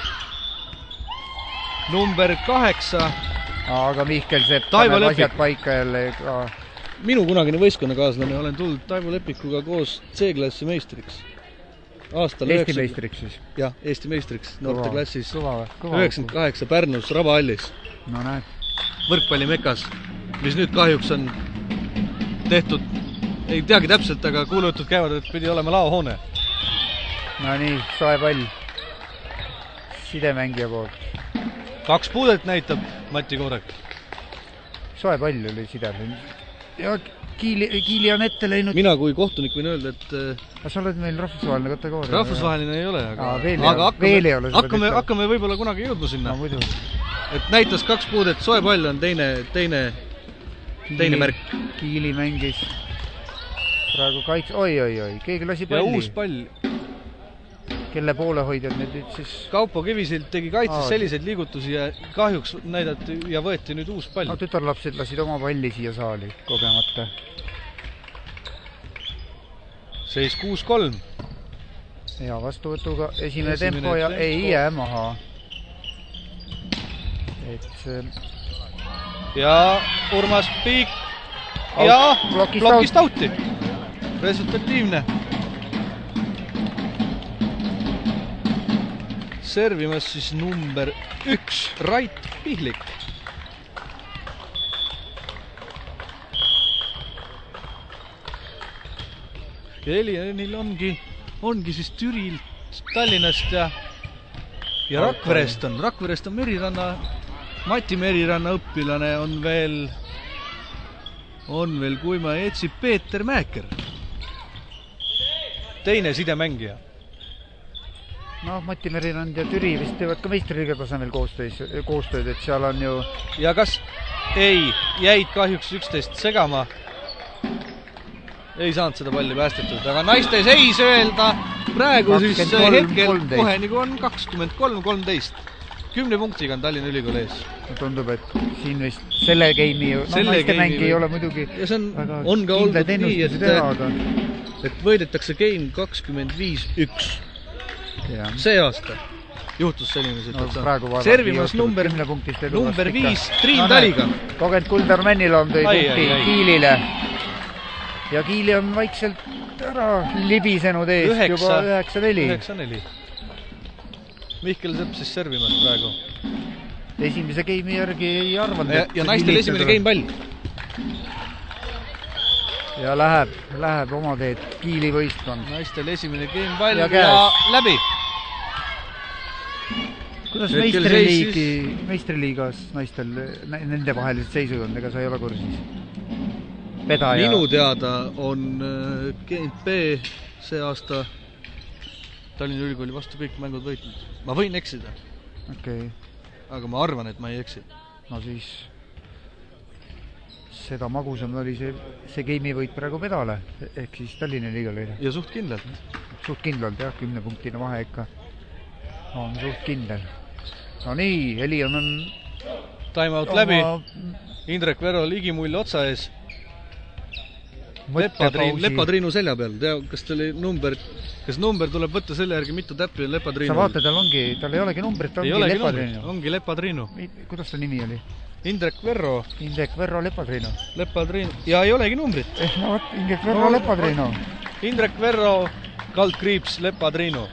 Number kaheksa. Aga Mihkel Sepp paneb asjad paika jälle ka. Minu kunagine võistkonnakaaslane, olen tulnud Taivo Lepikuga koos C-klassi meistriks. Aastal Eesti üheksakümmend... meistriks siis? Jah, Eesti meistriks noorteklassis. üheksakümmend üheksakümmend kaheksa Pärnus Rabahallis. No näed. Võrkpallimekas, mis nüüd kahjuks on tehtud, ei teagi täpselt, aga kuulujutud käivad, et pidi olema laohoone. No nii, soe pall. Sidemängija poolt. Kaks puudet näitab Mati Koorek. Soe pall oli sidel. Ja Kiili, Kiili on ette läinud. Mina kui kohtunik võin öelda, et... Aga sa oled meil rahvusvaheline kategooria. Rahvusvaheline ei ole, aga, Aa, veel aga hakkame, veel ei ole hakkame, hakkame võib-olla kunagi jõudma sinna. No, muidu. Et näitas kaks puudet, soe pall on teine, teine, teine Kiili, märk. Kiili mängis praegu kaits... Oi, oi, oi, keegi lasi palli. Ja uus pall. Kelle poolehoidjad nüüd siis... Kaupo Kivisild tegi kaitses Aa, selliseid liigutusi ja kahjuks näidati ja võeti nüüd uus pall. No, tütarlapsed lasid oma palli siia saali kogemata. Seis kuus kolm. Ja vastuvõtuga esimene, esimene tempo ja tempo. Ei jää maha. Et see... ja Urmas Piik ja plokist, plokist auti. Resultatiivne. Servimas siis number üks, Rait Pihlik. Ja Elianil ongi, ongi siis Türilt, Tallinnast ja, ja Rakverest on. Rakverest on Meriranna, Mati Meriranna õpilane on veel, on veel, kui ma ei etsi, Peeter Mäeker. Teine sidemängija. No Mati Merirand ja Türi vist teevad ka meistriliiga tasemel koostööd, koostööd, et seal on ju... Ja kas ei, jäid kahjuks üksteist segama. Ei saanud seda palli päästetud, aga naiste seis öelda praegu siis hetkel kohe nagu on kakskümmend kolm kolmteist. Kümne punktiga on Tallinna Ülikool ees. Tundub, et siin vist selle game'i, no selle naiste mäng ei ole muidugi ja see on, on ka olnud nii, et, teha, aga... et võidetakse game kakskümmend viis üks. See aasta juhtus selline situatsioon. No, servimas number, number viis Triin no, Taliga. Kogend Kuldar Männilaam tõi ai, punkti ai, ai. Kiilile. Ja Kiili on vaikselt ära libisenud eest üheksa, juba üheksa neli. üheksa neli. Mihkel Sepp siis servimas praegu. Esimese game'i järgi ei arvanud. Ja, ja naistel esimene game pall. Ja läheb, läheb oma teed Kiili võistkond. Naistel esimene game pall ja, ja läbi. Kuidas meistriliigi, meistriliigas naistel nende vahelised seisud on, ega sa ei ole kursis? Pedaja. Minu teada on G N P see aasta Tallinna Ülikooli vastu kõik mängud võitnud. Ma võin eksida. Okay. Aga ma arvan, et ma ei eksi. No siis seda magusam oli see, see game'i võit praegu Pedale, ehk siis Tallinna Ülikoolile. Ja suht kindlalt. Suht kindlalt, jah, kümne punktine vahe ikka on suht kindel. No nii, Elion on time out oma... läbi. Indrek Vero ligimull otsa ees. Lepatriin, Lepatriinu selja peal. Tea, kas tal number, kas number tuleb võtta selle järgi, mitu täppi on Lepatriinu? Sa vaata, tal ongi, tal ei olegi numbrit, ta ongi Lepatriinu. Ongi Lepatriinu. Kuidas ta nimi oli? Indrek Verro. Indrek Verro Lepatriinu. Lepatriinu. Ja ei olegi numbrit. Eh, no, Indrek Verro no, Lepatriinu. Indrek Verro, kaldkriips Lepatriinu.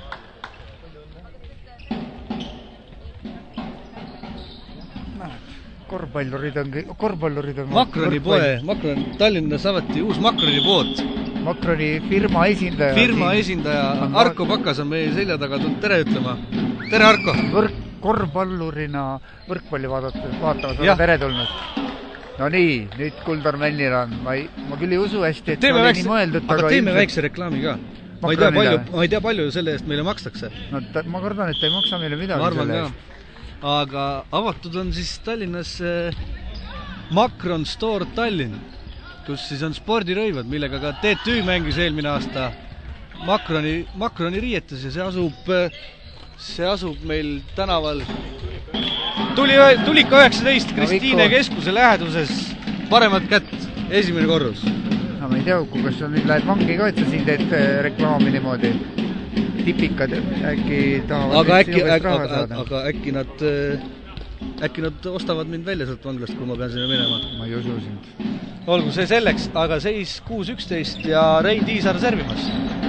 Korvpallurid on, korvpallurid on... Makroni poe, Makroni, Tallinnas avati uus Makroni pood. Makroni firma esindaja. Firma siin. esindaja, Arko Pakas on meie selja taga tulnud tere ütlema. Tere, Arko! Võrk, korvpallurina võrkpalli vaadates, vaatamas on tere tulnud. No nii, nüüd Kuldar Männilaan. Ma, ei, ma küll ei usu hästi, et teeme oli väikse, nii mõeldud. Aga teeme ilmselt... väikse reklaami ka. Ma ei, tea, palju, ma ei tea, palju selle eest meile makstakse. No, ta, ma kardan, et ta ei maksa meile midagi selle eest. Aga avatud on siis Tallinnas eh, Makron Store Tallinn, kus siis on spordirõivad, millega ka T T Ü mängis eelmine aasta Makroni, Makroni riietes ja see asub, see asub meil tänaval tuli, tulika üheksateist Kristiine no, keskuse läheduses paremat kätt, esimene korrus. No ma ei tea, kas sa nüüd lähed vangi ka, et sa siin teed reklaami niimoodi. Tipikad äkki tahavad aga äkki, äkki, aga, aga äkki nad äkki nad ostavad mind välja sealt vanglast, kui ma pean sinna minema. Ma ei usu sind. Olgu see selleks, aga seis kuus üksteist ja Rein Tiisar servimas.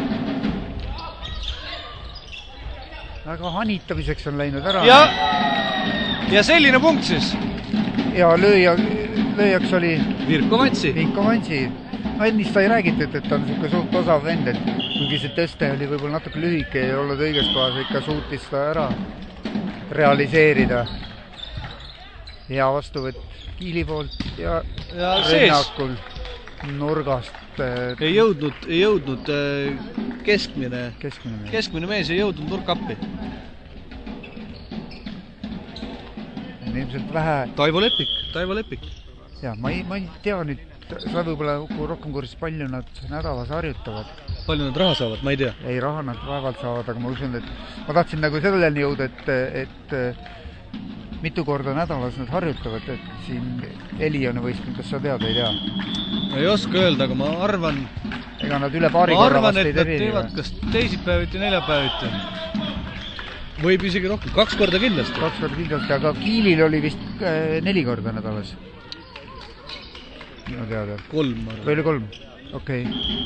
Väga hanitamiseks on läinud ära. Ja, ja selline punkt siis. Ja lööja, lööjaks oli Virko Vantsi. Virko Vantsi. No ennist ta ei räägitud, et ta on niisugune suht osav vend, et kuigi see tõste oli võib-olla natuke lühike ja olnud õiges kohas, ikka suutis ta ära realiseerida. Hea vastuvõtt Kiili poolt ja, ja rünnakul nurgast. Ei jõudnud, ei jõudnud keskmine, keskmine, mees. keskmine mees ei jõudnud nurkappi. Ilmselt vähe... Taivo Lepik, Taivo Lepik. Ja, ma ei, ma ei tea nüüd, sa võib-olla rohkem kursis palju nad nädalas harjutavad. Palju nad raha saavad, ma ei tea. Ei, raha nad vaevalt saavad, aga ma usun, et ma tahtsin nagu selleni jõuda, et, et mitu korda nädalas nad harjutavad, et siin Elioni võistkond, kas sa tead, ei tea? Ma ei oska öelda, aga ma arvan... Ega nad üle paari ma korra arvan, et nad teevad kas teisipäeviti, neljapäeviti. Võib isegi rohkem, kaks korda kindlasti. Kaks korda kindlasti, aga Kiilil oli vist neli korda nädalas. minu teada. kolm, ma arvan. Või oli kolm? Okei.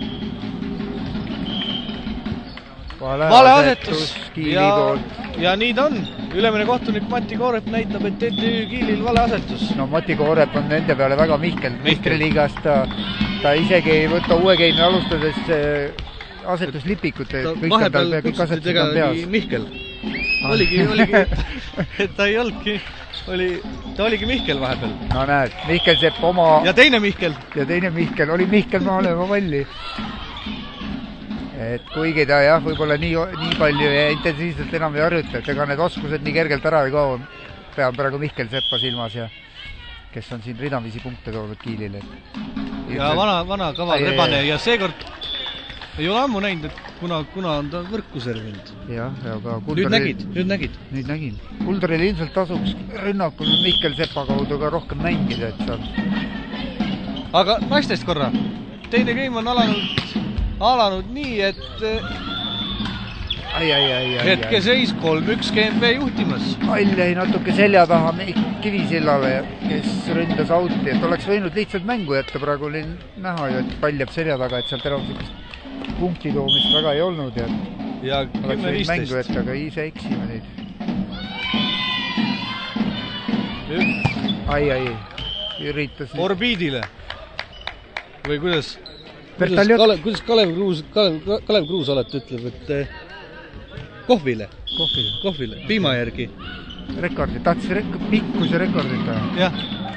Vale, vale asetus ja, ja nii ta on. Ülemine kohtunik Mati Koorep näitab, et T T Ü Kiilil vale asetus. No Mati Koorep on nende peale väga Mihkel. Meistriliigast ta, ta isegi ei võta uue geimi alustades asetuslipikut. Vahepeal kutsuti tegagi Mihkel. Oligi, oligi, et ta ei olnudki, oli, ta oligi Mihkel vahepeal. No näed, Mihkel Sepp oma... Ja teine Mihkel. Ja teine Mihkel, oli Mihkel maale oma palli. Et kuigi ta jah, võib-olla nii, nii palju ja intensiivselt enam ei harjuta, et ega need oskused nii kergelt ära ei kao. Pean praegu Mihkel Seppa silmas ja kes on siin ridamisi punkte toonud Kiilile. Ja vana, vana kava rebane ja seekord ei ole ammu näinud, et kuna, kuna on ta võrku servinud. Jah, aga Kuldari... Nüüd nägid, nüüd nägid. Nüüd nägin. Kuldaril ilmselt tasuks rünnakul Mihkel Seppa kaudu ka rohkem mängida, et saab. Aga naistest korra. Teine game on alanud alanud nii, et ai, ai, ai, ai, hetke seis kolm üks G M B juhtimas. All jäi natuke selja taha Kivisillale, kes ründas auti, et oleks võinud lihtsalt mängu jätta. Praegu oli näha ju, et pall jääb selja taga, et sealt enam punkti toomist väga ei olnud. Ja, ja oleks võinud mängu jätta, aga ise eksime neid. Ai, ai, üritas... Orbiidile. Või kuidas... Kuidas Kalev, kuidas Kalev Kruus, Kalev, Kalev Kruus alati ütleb, et eh, kohvile, kohvile, kohvile, piima järgi. Rekordi, tahtis rek pikkuse rekordit. Jah.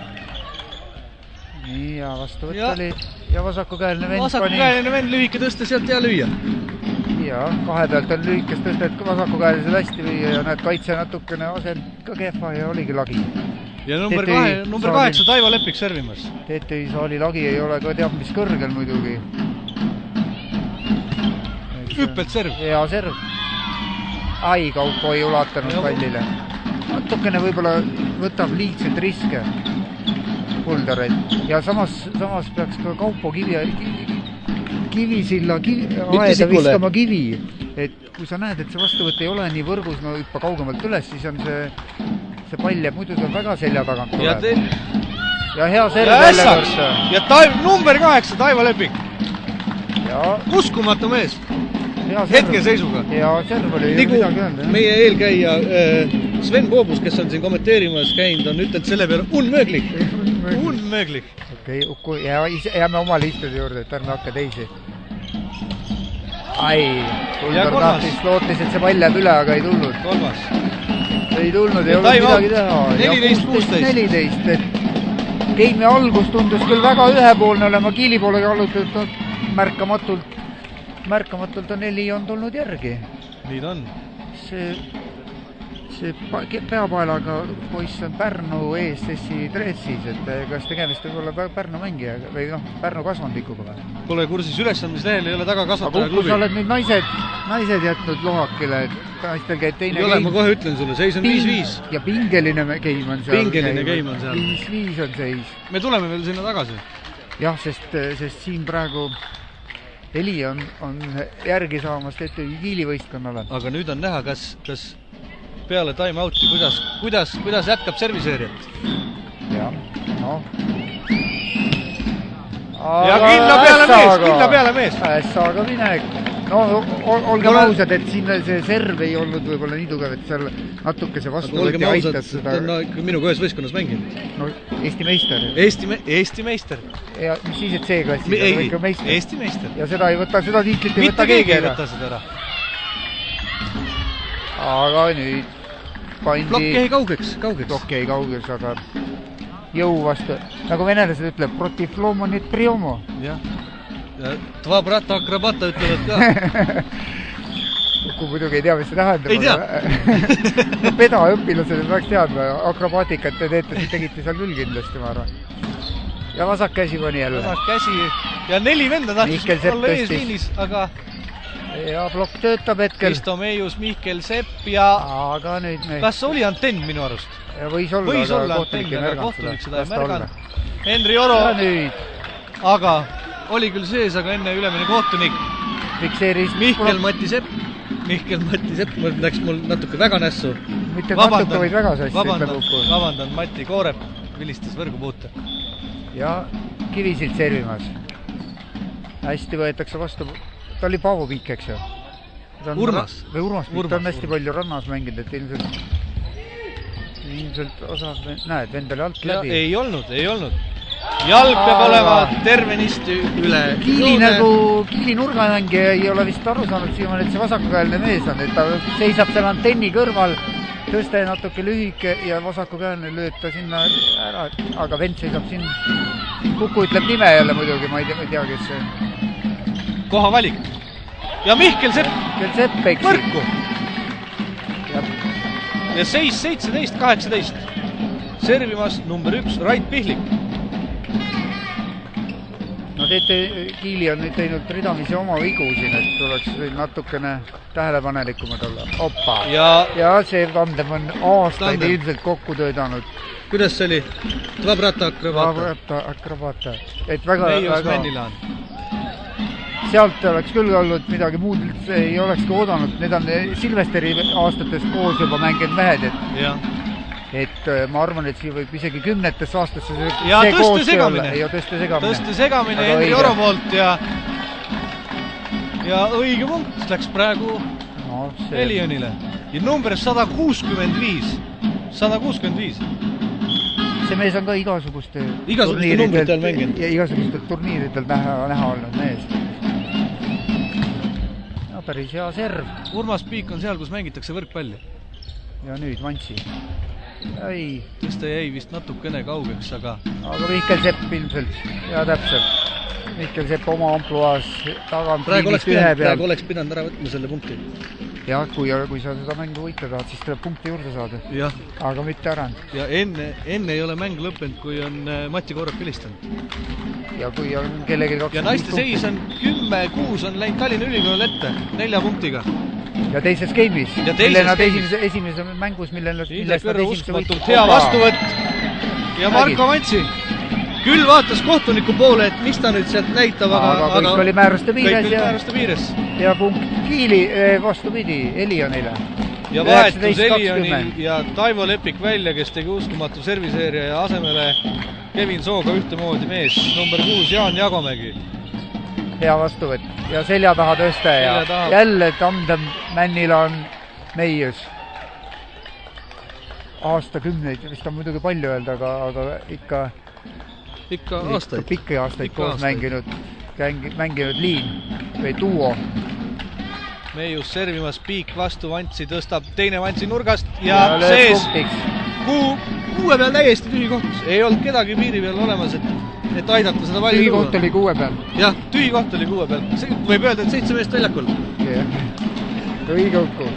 Nii, ja vastuvõtt ja. Oli ja vasakukäeline vend vasakukäeline vend lühike tõsta sealt ja lüüa. Ja, kahe pealt on lühikest tõsta, et vasakukäelised hästi lüüa ja näed kaitse natukene asend ka kehva ja oligi lagi. Ja number, kahe, number kaheksa Taivo Lepik servimas. T T Ü saali lagi ei ole ka teab mis kõrgel muidugi. Hüppelt serv. Hea serv. Ai, Kaupo ei ulatanud pallile. Natukene võib-olla võtab liigselt riske Kuldaret. Ja samas, samas peaks ka Kaupo kivi, kivisilla kivi, aeda viskama kivi. Et kui sa näed, et see vastuvõtt ei ole nii võrgus, no hüppa kaugemalt üles, siis on see see pall jääb, muidu see on väga selja tagant tuleb. Ja, te... ja hea serv välja korda. Ja taiv, number kaheksa, Taivo Lepik. Ja... Uskumatu mees. Hetke seisuga. Ja serv oli Nigu midagi öelda. Meie eelkäija Sven Boobus, kes on siin kommenteerimas käinud, on ütelnud selle peale unmööglik. Unmööglik. Okei, okay, ja jääme omale istude juurde, et ärme hakka teisi. Ai, Kuldar tahtis, lootis, et see pall jääb üle, aga ei tulnud. Kolmas. Ei tulnud, ei olnud midagi teha. neliteist kuusteist. neliteist, et geimi algus tundus küll väga ühepoolne olema Kiili poolega alutatud märkamatult. Märkamatult on neli on tulnud järgi. Nii ta on. See, see peapaelaga poiss on Pärnu E S S-i dressis, et kas tegemist võib olla Pärnu mängija või noh, Pärnu kasvandikuga või? Pole kursis ülesandmislehel, ei ole taga kasvataja klubi. Aga sa oled nüüd naised, naised jätnud lohakile, et naistel käib teine ei ole, ma kohe ütlen sulle, seis on viis viis. Ja pingeline geim on seal. Pingeline geim on seal. viis viis on seis. Me tuleme veel sinna tagasi. Jah, sest, sest siin praegu heli on, on järgi saamas T T Ü Kiili võistkonnale. Aga nüüd on näha, kas, kas peale time out'i, kuidas, kuidas, kuidas jätkab serviseeriat. Jah, noh. Ja kinna peale mees, kinna peale mees. Ässaga minek. No, olge mausad, et siin see serv ei olnud võib-olla nii tugev, et seal natuke see vastuvõtti aitas seda. No, minu ka ühes võistkonnas mänginud. No, Eesti meister. Eesti, me, Eesti meister. Ja mis siis, et C-klassi? Ei, Eesti meister. Ja seda ei võta, seda tiitlit ei võta keegi. Mitte keegi ei võta seda ära. Aga nüüd pandi... Plokk jäi kaugeks, kaugeks. Plokk jäi kaugeks, aga jõu vastu. Nagu venelased ütleb, protiv loma nüüd priomo. Jah. Ja dva brata akrabata ütlevad ka. Kui muidugi ei tea, mis see tähendab. Ei tea. Peda õpilased peaks teadma. Akrobaatikat te teete, tegite seal küll kindlasti, ma arvan. Ja vasak käsi pani jälle. Vasak käsi. Ja neli venda tahtis olla eesliinis, aga... Ja plokk töötab hetkel. Kristo Meius, Mihkel Sepp ja... Aga nüüd me... Kas oli antenn minu arust? Ja võis olla, võis aga olla kohtunik ei antenn, märganud kohtunik seda. seda ei märganud. Henri Oro... Ja nüüd... Aga oli küll sees, aga enne ülemine kohtunik. Fikseeris... Mihkel Mati Sepp. Mihkel Mati Sepp, mul läks mul natuke väga nässu. Mitte natuke võid väga sassi. Vabandan, vabandan, Mati Koorep vilistas võrgu puute. Ja Kivisilt servimas. Hästi võetakse vastu. Ta oli Paavo Piik, eks ju? Urmas. Või Urmas Piik, ta on hästi Urmas. palju rannas mänginud, et ilmselt ilmselt osas, näed, vend oli alt läbi. Ei olnud, ei olnud. Jalg peab Aga... olema tervenisti üle. Kiili Joone. Nagu, Kiili nurgamängija ei ole vist aru saanud siiamaani, et see vasakukäelne mees on, et ta seisab seal antenni kõrval, tõste natuke lühike ja vasakukäelne lööb ta sinna ära, aga vend seisab siin. Kuku ütleb nime jälle muidugi, ma ei tea, ma ei tea kes see. Koha valik. Ja Mihkel Sepp. Mihkel Sepp eksib. Võrku. Ja, ja seis seitseteist kaheksateist. Servimas number üks Rait Pihlik. No teete, Kiili on nüüd teinud ridamisi oma vigu siin, et tuleks natukene tähelepanelikumad olla. Oppa. Ja, ja see tandem on aastaid tandem. Ilmselt kokku töödanud. Kuidas see oli? Tvabrata akrobata. Tvabrata akrobata. Et väga, Meius väga... Männilaan. Sealt oleks küll olnud midagi muud, ei oleks ka oodanud. Need on Silvesteri aastatest koos juba mänginud mehed, et... Ja. Et ma arvan, et siin võib isegi kümnetes aastasse see, ja see tõste segamine. Ja tõste segamine. Tõste segamine Henri Oro poolt ja ja õige punkt läks praegu no, see... Elionile. Ja number sada kuuskümmend viis. sada kuuskümmend viis. See mees on ka igasuguste igasuguste numbritel mänginud. Ja igasuguste turniiridel näha, näha olnud mees. No, päris hea serv. Urmas Piik on seal, kus mängitakse võrkpalli. Ja nüüd Vantsi. Ei. Tõste jäi vist natukene kaugeks, aga... Aga Mihkel Sepp ilmselt, ja täpselt. Mihkel Sepp oma ampluaas tagant praegu oleks, pidanud, praegu oleks pidanud ära võtma selle punkti. Ja kui, kui sa seda mängu võita tahad, siis tuleb punkti juurde saada. Ja. Aga mitte ära. Ja enne, enne ei ole mäng lõppenud, kui on Mati Koorep vilistanud. Ja kui on kellegi ja naiste seis on kümme kuus on läinud Tallinna Ülikool ette nelja punktiga. Ja teises game'is, mille nad esimese, esimese mängus, mille nad esimese võitu. Hea vastuvõtt ja Marko Vantsi küll vaatas kohtuniku poole, et mis ta nüüd sealt näitab, aga, aga kõik aga oli määruste piires ja, piires. ja punkt Kiili vastupidi Elionile. Ja vahetus Elionil ja Taivo Lepik välja, kes tegi uskumatu serviseeria ja asemele Kevin Sooga ühtemoodi mees, number kuus Jaan Jagomägi. Hea vastuvõtt ja selja taha tõste ja taha. Jälle tandem Männila on Meius. Aastakümneid, vist on muidugi palju öelda, aga, aga ikka ikka aastaid. Pikki aastaid ikka koos aastaid. Mänginud, mänginud liin või duo. Meius servimas Piik vastu Vantsi tõstab teine Vantsi nurgast ja, ja sees kuu, kuue peal täiesti tühi koht. Ei olnud kedagi piiri peal olemas, et et aidata seda palli tühi koht oli kuue peal. Jah, tühi koht oli kuue peal. See võib öelda, et seitse meest väljakul. Õige ukku.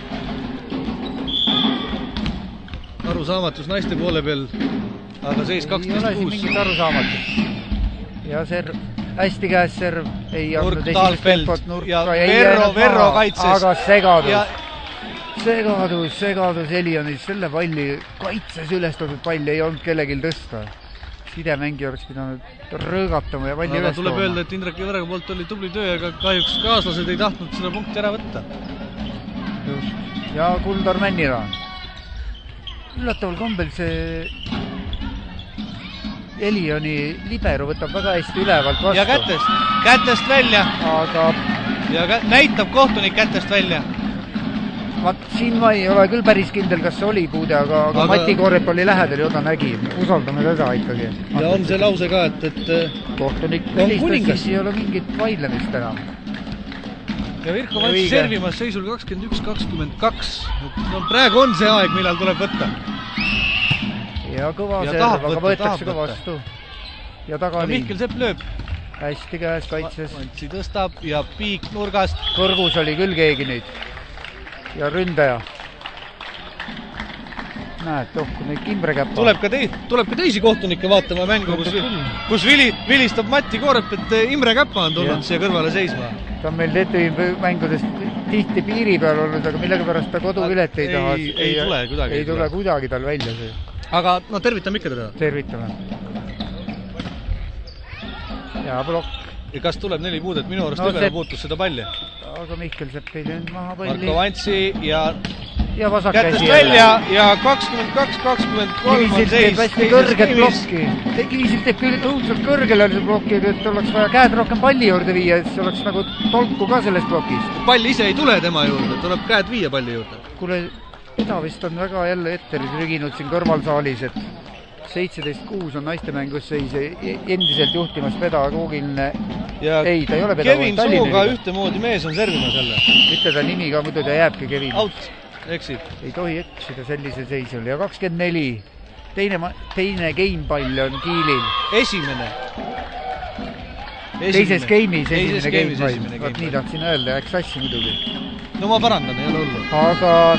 Arusaamatus naiste poole peal, aga seis kaksteist kuus. Ei ole siin mingit arusaamatus. Ja serv, hästi käes serv. Ei nurk Talfeld ja Verro, Verro kaitses. Aga segadus. Ja... Segadus, segadus Elionil. Selle palli kaitses ülestatud palli ei olnud kellegil tõsta. Sidemängija oleks pidanud rõõgatama ja palli üles tooma. Tuleb öelda, et Indrek Jõveraga poolt oli tubli töö, aga kahjuks kaaslased ei tahtnud seda punkti ära võtta. Just. Ja Kuldar Männila. Üllataval kombel see Elioni libero võtab väga hästi ülevalt vastu. Ja kätest, kätest välja. Aga... Ja kä näitab kohtunik kätest välja. Vaat siin ma ei ole küll päris kindel, kas see oli puude, aga, aga, aga... Mati Koorep oli lähedal ja ta nägi. Usaldame teda ikkagi. Ja on see lause ka, et... et kohtunik vilistas, siis ei ole mingit vaidlemist enam. Ja Virko Vants servimas seisul kakskümmend üks kakskümmend kaks. No, praegu on see aeg, millal tuleb võtta. Ja kõva ja serv, aga võetakse ka vastu. Ja tagaliin. Mihkel Sepp lööb. Hästi käes kaitses. Vantsi tõstab ja Piik nurgast. Kõrgus oli küll keegi nüüd. Ja ründaja. Näed, kohtunik Imre Käpa. Tuleb ka, tei tuleb ka teisi kohtunikke vaatama mängu, kus, kus vili vilistab Mati Koorep, et Imre Käpa on tulnud ja. Siia kõrvale seisma. Ta on meil T T V mängudest tihti piiri peal olnud, aga millega pärast ta kodupilet ei taha. Ei, ei tule kuidagi. Ei tule kuidagi tal välja see. Aga no tervitame ikka teda. Tervitame. Ja blokk. Ja kas tuleb neli puudet? Minu arust no, libero puutus seda palli. Aga Mihkel Sepp ei löönud maha palli. Marko Vantsi ja ja vasak kätest käsi välja ja kakskümmend kaks kakskümmend kolm on seis. hästi kõrget blokki. Kiviselt teeb küll õudselt kõrgele see blokki, et oleks vaja käed rohkem palli juurde viia, et see oleks nagu tolku ka selles blokis. Pall ise ei tule tema juurde, tuleb käed viia palli juurde. Kuule, Eda vist on väga jälle etteris rüginud siin kõrvalsaalis, et seitseteist kuus on naistemängus seis endiselt juhtimas pedagoogiline. Ja ei, ta ei ole Kevin Sooga ühtemoodi mees on servimas jälle. Ütle ta nimi ka, muidu ta jääbki Kevin. Out, eksib. Ei tohi eksida sellisel seisul ja kakskümmend neli. Teine, teine gamepall on Kiilil. Esimene. Teises game'is esimene gamepall. Vaat nii tahtsin öelda, eks assi muidugi. No ma parandan, ei ole hullu. Aga...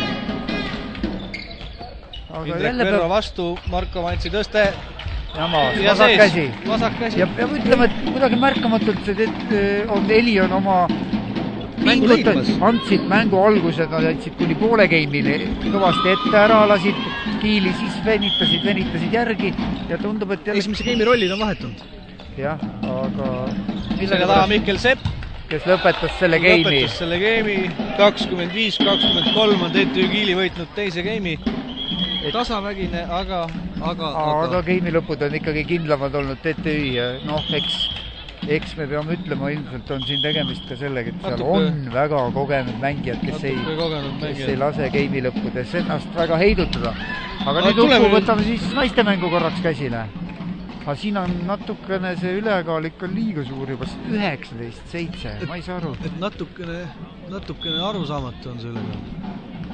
Indrek Verro vastu, Marko Vantsi tõste. Jama, vasak käsi. Vasak käsi. Ja peab ütlema, et kuidagi märkamatult, et on Elion oma pingutas, andsid mängu algused, nad andsid kuni poole game'ile kõvasti ette ära, lasid Kiili, siis venitasid, venitasid järgi ja tundub, et jälle... esimese game'i rollid on vahetunud. Jah, aga... Selle taha Mihkel Sepp, kes lõpetas selle game'i. Lõpetas selle game'i, kakskümmend viis kakskümmend kolm on T T Ü Kiili võitnud teise game'i. Tasavägine, aga, aga, aga... Aga game'i lõpud on ikkagi kindlamad olnud T T Ü ja noh, eks, eks me peame ütlema, ilmselt on siin tegemist ka sellega, et seal natuke, on väga kogenud mängijad, kes, ei, kes ei lase game'i lõppudes ennast väga heidutada. Aga, aga nüüd Uku võtame siis naistemängu korraks käsile. Aga siin on natukene see ülekaal ikka liiga suur juba, üheksateist seitse, ma ei saa aru. Et natukene, natukene arusaamatu on see ülekaal.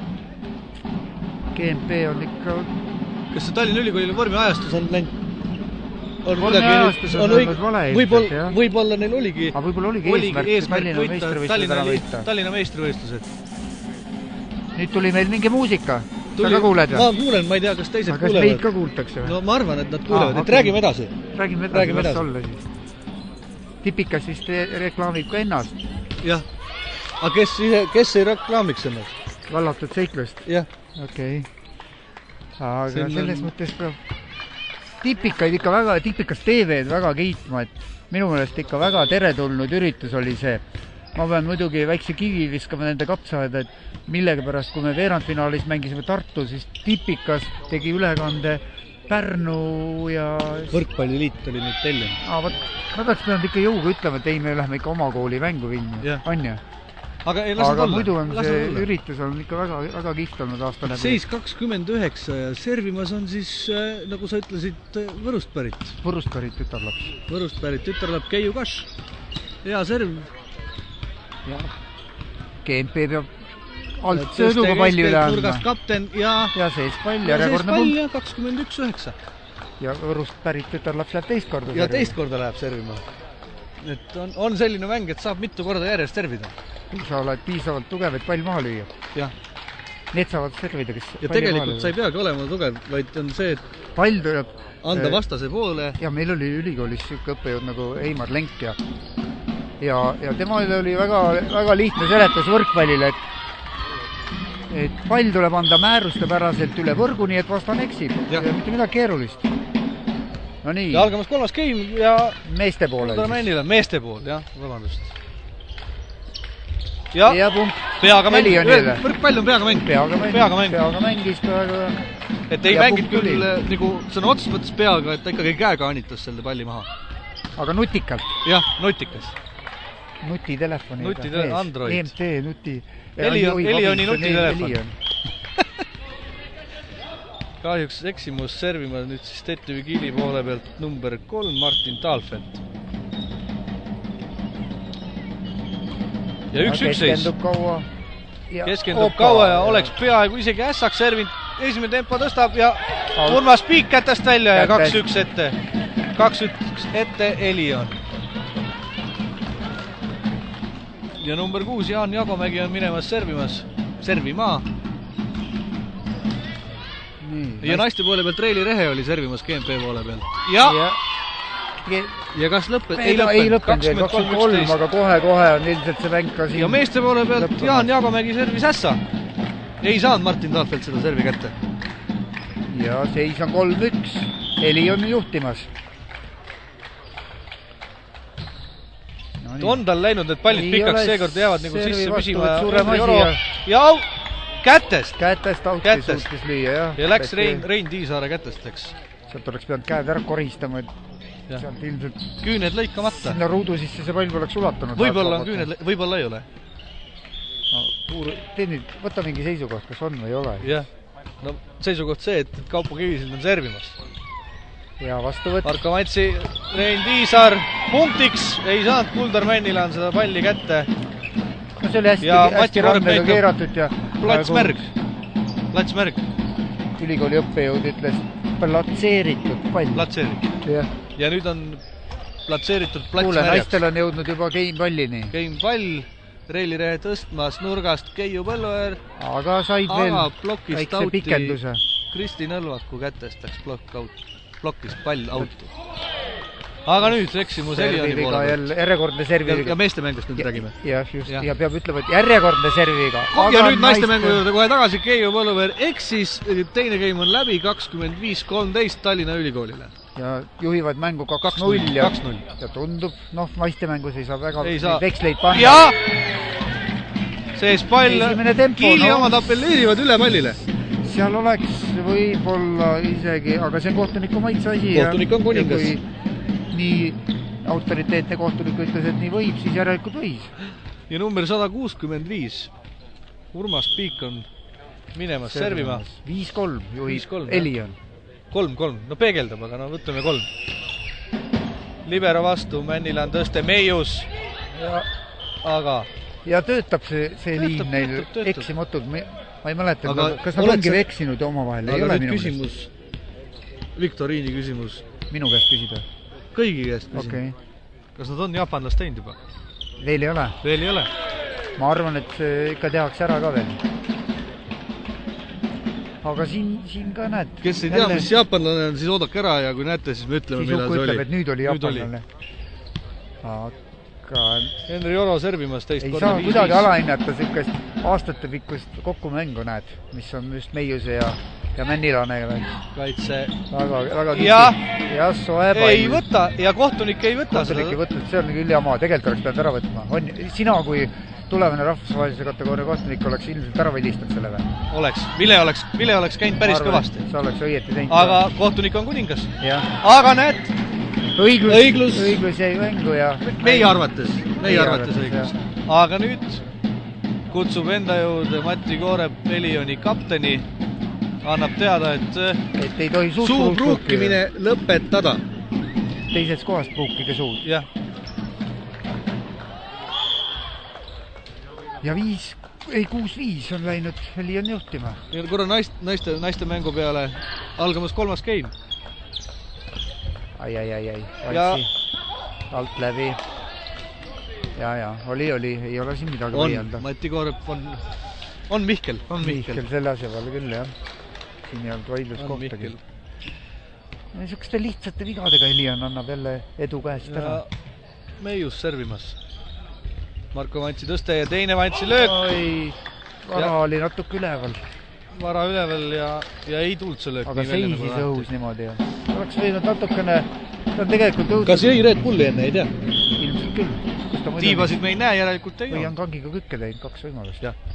G M P on ikka... Kas see Tallinna Ülikooli vormi ajastus on läinud? On vormi ajastus on olnud vale ilmselt, jah? Võib-olla neil oligi... Aga võib-olla oligi eesmärk, Tallinna meistrivõistlused ära võita. Tallinna meistrivõistlused. Nüüd tuli meil mingi muusika. Sa ka kuuled? Ma kuulen, ma ei tea, kas teised kuulevad. Kas meid ka kuultakse või? No ma arvan, et nad kuulevad, et räägime edasi. Räägime edasi, las olla siis. Tipikas vist reklaamib ka ennast. Jah. Aga kes ei reklaamiks ennast? Vallatud seiklust? Jah. Okei. Aga selles mõttes peab tipikaid ikka väga, tipikas T V-d väga kiitma, et minu meelest ikka väga teretulnud üritus oli see. Ma pean muidugi väikse kivi viskama nende kapsaaeda, et millega pärast, kui me veerandfinaalis mängisime Tartu, siis tipikas tegi ülekande Pärnu ja... Võrkpalliliit oli nüüd tellin. Aa, võt, ma peaks pidanud ikka jõuga ütlema, et ei, me läheme ikka oma kooli mängu vinni. On ju? Aga, ei, aga muidu on see olla. Üritus on ikka väga, väga kiht olnud aasta läbi. Seis kakskümmend üheksa ja servimas on siis, nagu sa ütlesid, Võrust pärit. Võrust pärit tütarlaps. Võrust pärit tütarlaps Keiu Kaš. Hea serv. Ja. G M P peab alt sööduga palli üle andma. Nurgas kapten ja... Ja sees pall, järjekordne punkt. Ja kakskümmend üks üheksa. Ja Võrust pärit tütarlaps läheb teist korda servima. Ja teist korda läheb servima. Et on, on selline mäng, et saab mitu korda järjest servida. Kui sa oled piisavalt tugev, et pall maha lüüa. Jah. Need saavad servida, kes ja tegelikult sa ei peagi olema tugev, vaid on see, et pall tuleb anda vastase poole. Ja meil oli ülikoolis siuke õppejõud nagu Eimar Lenk ja ja, ja tema oli väga, väga lihtne seletus võrkpallile, et et pall tuleb anda määruste päraselt üle võrgu, nii et vastane eksib. Ja, ja mitte midagi keerulist. No nii. Ja algamas kolmas game ja meeste poole. Meeste pool, jah, vabandust. Ja, ja punkt. Peaga mäng. Võrkpall on peaga mäng. Peaga mäng. Peaga mäng. Peaga mängis peaga. Et ei mängid küll nagu sõna otsus mõttes peaga, et ta ikkagi käega anitas selle palli maha. Aga nutikalt. Jah, nutikas. Nutitelefoni. Nutitelefoni, Android. E M T, nuti. Elioni nutitelefon. Kahjuks eksimus servima nüüd siis T T Ü Kiili poole pealt number kolm, Martin Talfelt. Ja üks üks seis. Keskendub kaua. Keskendub kaua ja oleks peaaegu isegi ässaks servinud. Esimene tempo tõstab ja Urmas Piik kätest välja ja kaks üks ette. kaks üks ette Elion. Ja number kuus Jaan Jagomägi on minemas servimas. Servimaa. Ja naiste poole pealt Reili Rehe oli servimas G M P poole pealt. Ja... Ja kas lõpped? Ei lõppenud, kakskümmend kolm, aga kohe-kohe on ilmselt see mäng ka siin. Ja meeste poole pealt lõppama. Jaan Jagomägi servis ässa. Ei saanud Martin Talfelt seda servi kätte. Ja seis on kolm üks. Eli on juhtimas. No, on tal läinud need pallid pikaks, seekord jäävad nagu sisse püsima. Ja, ja kätest! Kätest auti suutis lüüa, jah. Ja läks Rein, Rein Tiisaare kätest, läks. Sealt oleks pidanud käed ära koristama, et sealt ilmselt... Küüned lõikamata. Sinna ruudu sisse see pall poleks ulatunud. Võib-olla on küüned, võib-olla ei ole. No, tee nüüd, võta mingi seisukoht, kas on või ei ole. Jah, no seisukoht see, et Kaupo Kivisil on servimas. Ja vastuvõtt. Marko Matsi, Rein Tiisar punktiks, ei saanud Kuldar Männila on seda palli kätte. No see oli hästi, hästi randega keeratud ja... Platsmärg, platsmärg. Ülikooli õppejõud ütles platseeritud pall. Platseeritud. Ja. ja nüüd on platseeritud platsmärjaks. Kuule, naistel on jõudnud juba game pallini. Game pall, Reili Rehe tõstmas nurgast Keiu Põlluäär. Aga said veel väikse pikenduse. Kristi Nõlvaku kätest läks blokk out. Blokkist pall auto. Aga nüüd eksimus Elioni poole pealt. Järjekordne serviviga. Ja meeste mängust nüüd räägime. Jah, just. Ja. ja peab ütlema, et järjekordne serviviga. Ja nüüd naiste mängu juurde kohe tagasi. Keiu Põlluäär eksis. Teine game on läbi kakskümmend viis kolmteist Tallinna Ülikoolile. Ja juhivad mängu kaks null. Ja, ja tundub, noh, naiste mängus ei saa väga ei saa. Veksleid panna. Ja sees pall. Kiili no. Omad apelleerivad üle pallile. Seal oleks võib-olla isegi, aga see on kohtuniku maitse asi. Kohtunik on kuningas. Nii autoriteetne kohtunik ütles, et nii võib, siis järelikult võis. Ja number sada kuuskümmend viis. Urmas Piik on minemas servima. viis kolm juhib Elion. kolm kolm, no peegeldab, aga no võtame kolm. Libero vastu, Männila on tõste Meius. Ja, aga... Ja töötab see, see töötab, liin neil töötab, töötab. Eksimatud. Ma ei mäleta, aga kas nad ongi sa... eksinud omavahel? Aga ei ole minu küsimus, Viktoriini küsimus. Minu käest küsida? Kõigi käest küsin. Okay. Kas nad on jaapanlast teinud juba? Veel ei ole. Veel ei ole. Ma arvan, et see ikka tehakse ära ka veel. Aga siin, siin ka näed. Kes ei tea, mis jaapanlane on, siis oodake ära ja kui näete, siis me ütleme, millal see oli. Siis Uku ütleb, et nüüd oli jaapanlane. Aga... Henri Oro servimas teist ei saa kuidagi alahinnata sükest aastatepikkust kokkumängu näed, mis on just Meiuse ja, ja Männilane. Kaitse. Väga, väga ja, ja soe pall. Ei võta ja kohtunik ei võta kohtunik seda. Ei võtta, see on küll jama, tegelikult oleks peanud ära võtma. On, sina kui tulevane rahvusvahelise kategooria kohtunik oleks ilmselt ära vilistanud selle või? Oleks. Vile oleks, Vile oleks käinud päris arvan, kõvasti. Sa oleks õieti teinud. Aga kohtunik on kuningas. Ja. Aga näed, õiglus, õiglus. õiglus jäi mängu ja... Meie arvates, meie arvates õiglus. Aga nüüd kutsub enda juurde Mati Koorep Elioni kapteni, annab teada, et, et ei tohi suud suu pruukimine lõpetada. Teisest kohast pruukige suud. Jah. Ja viis, ei kuus viis on läinud Elion juhtima. Ja korra naist, naiste, naiste mängu peale algamas kolmas game. Ai, ai, ai, ai. Vaitsi. Alt läbi. Ja, ja. Oli, oli. Ei ole siin midagi võielda. On. Mati Koorep on, on Mihkel. On Mihkel. Mihkel selle aseval küll, jah. Siin ei olnud vaidlus kohtagi. Niisuguste lihtsate vigadega Elion annab jälle edu käest ära. Meius servimas. Marko Vantsi tõste ja teine Vantsi löök. Oi, vara ja. Oli natuke üleval. Vara üleval ja, ja ei tulnud see löök. Aga seisis nagu õhus niimoodi. Ja. Oleks võinud natukene, ta on tegelikult õhus. Kas jäi Red Bulli enne, ei tea? Ilmselt küll. Tiibasid me ei näe, järelikult ei või on kangiga kõkke teinud, kaks võimalust. Ja.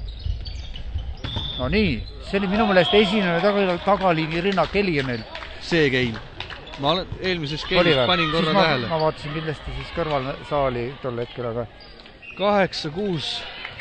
No nii, see oli minu meelest esinene taga, tagaliini rünnak Elionil. See game. Ma olen eelmises game'is panin korra ma, tähele. Ma vaatasin kindlasti siis kõrval saali tol hetkel, aga... kaheksa kuus.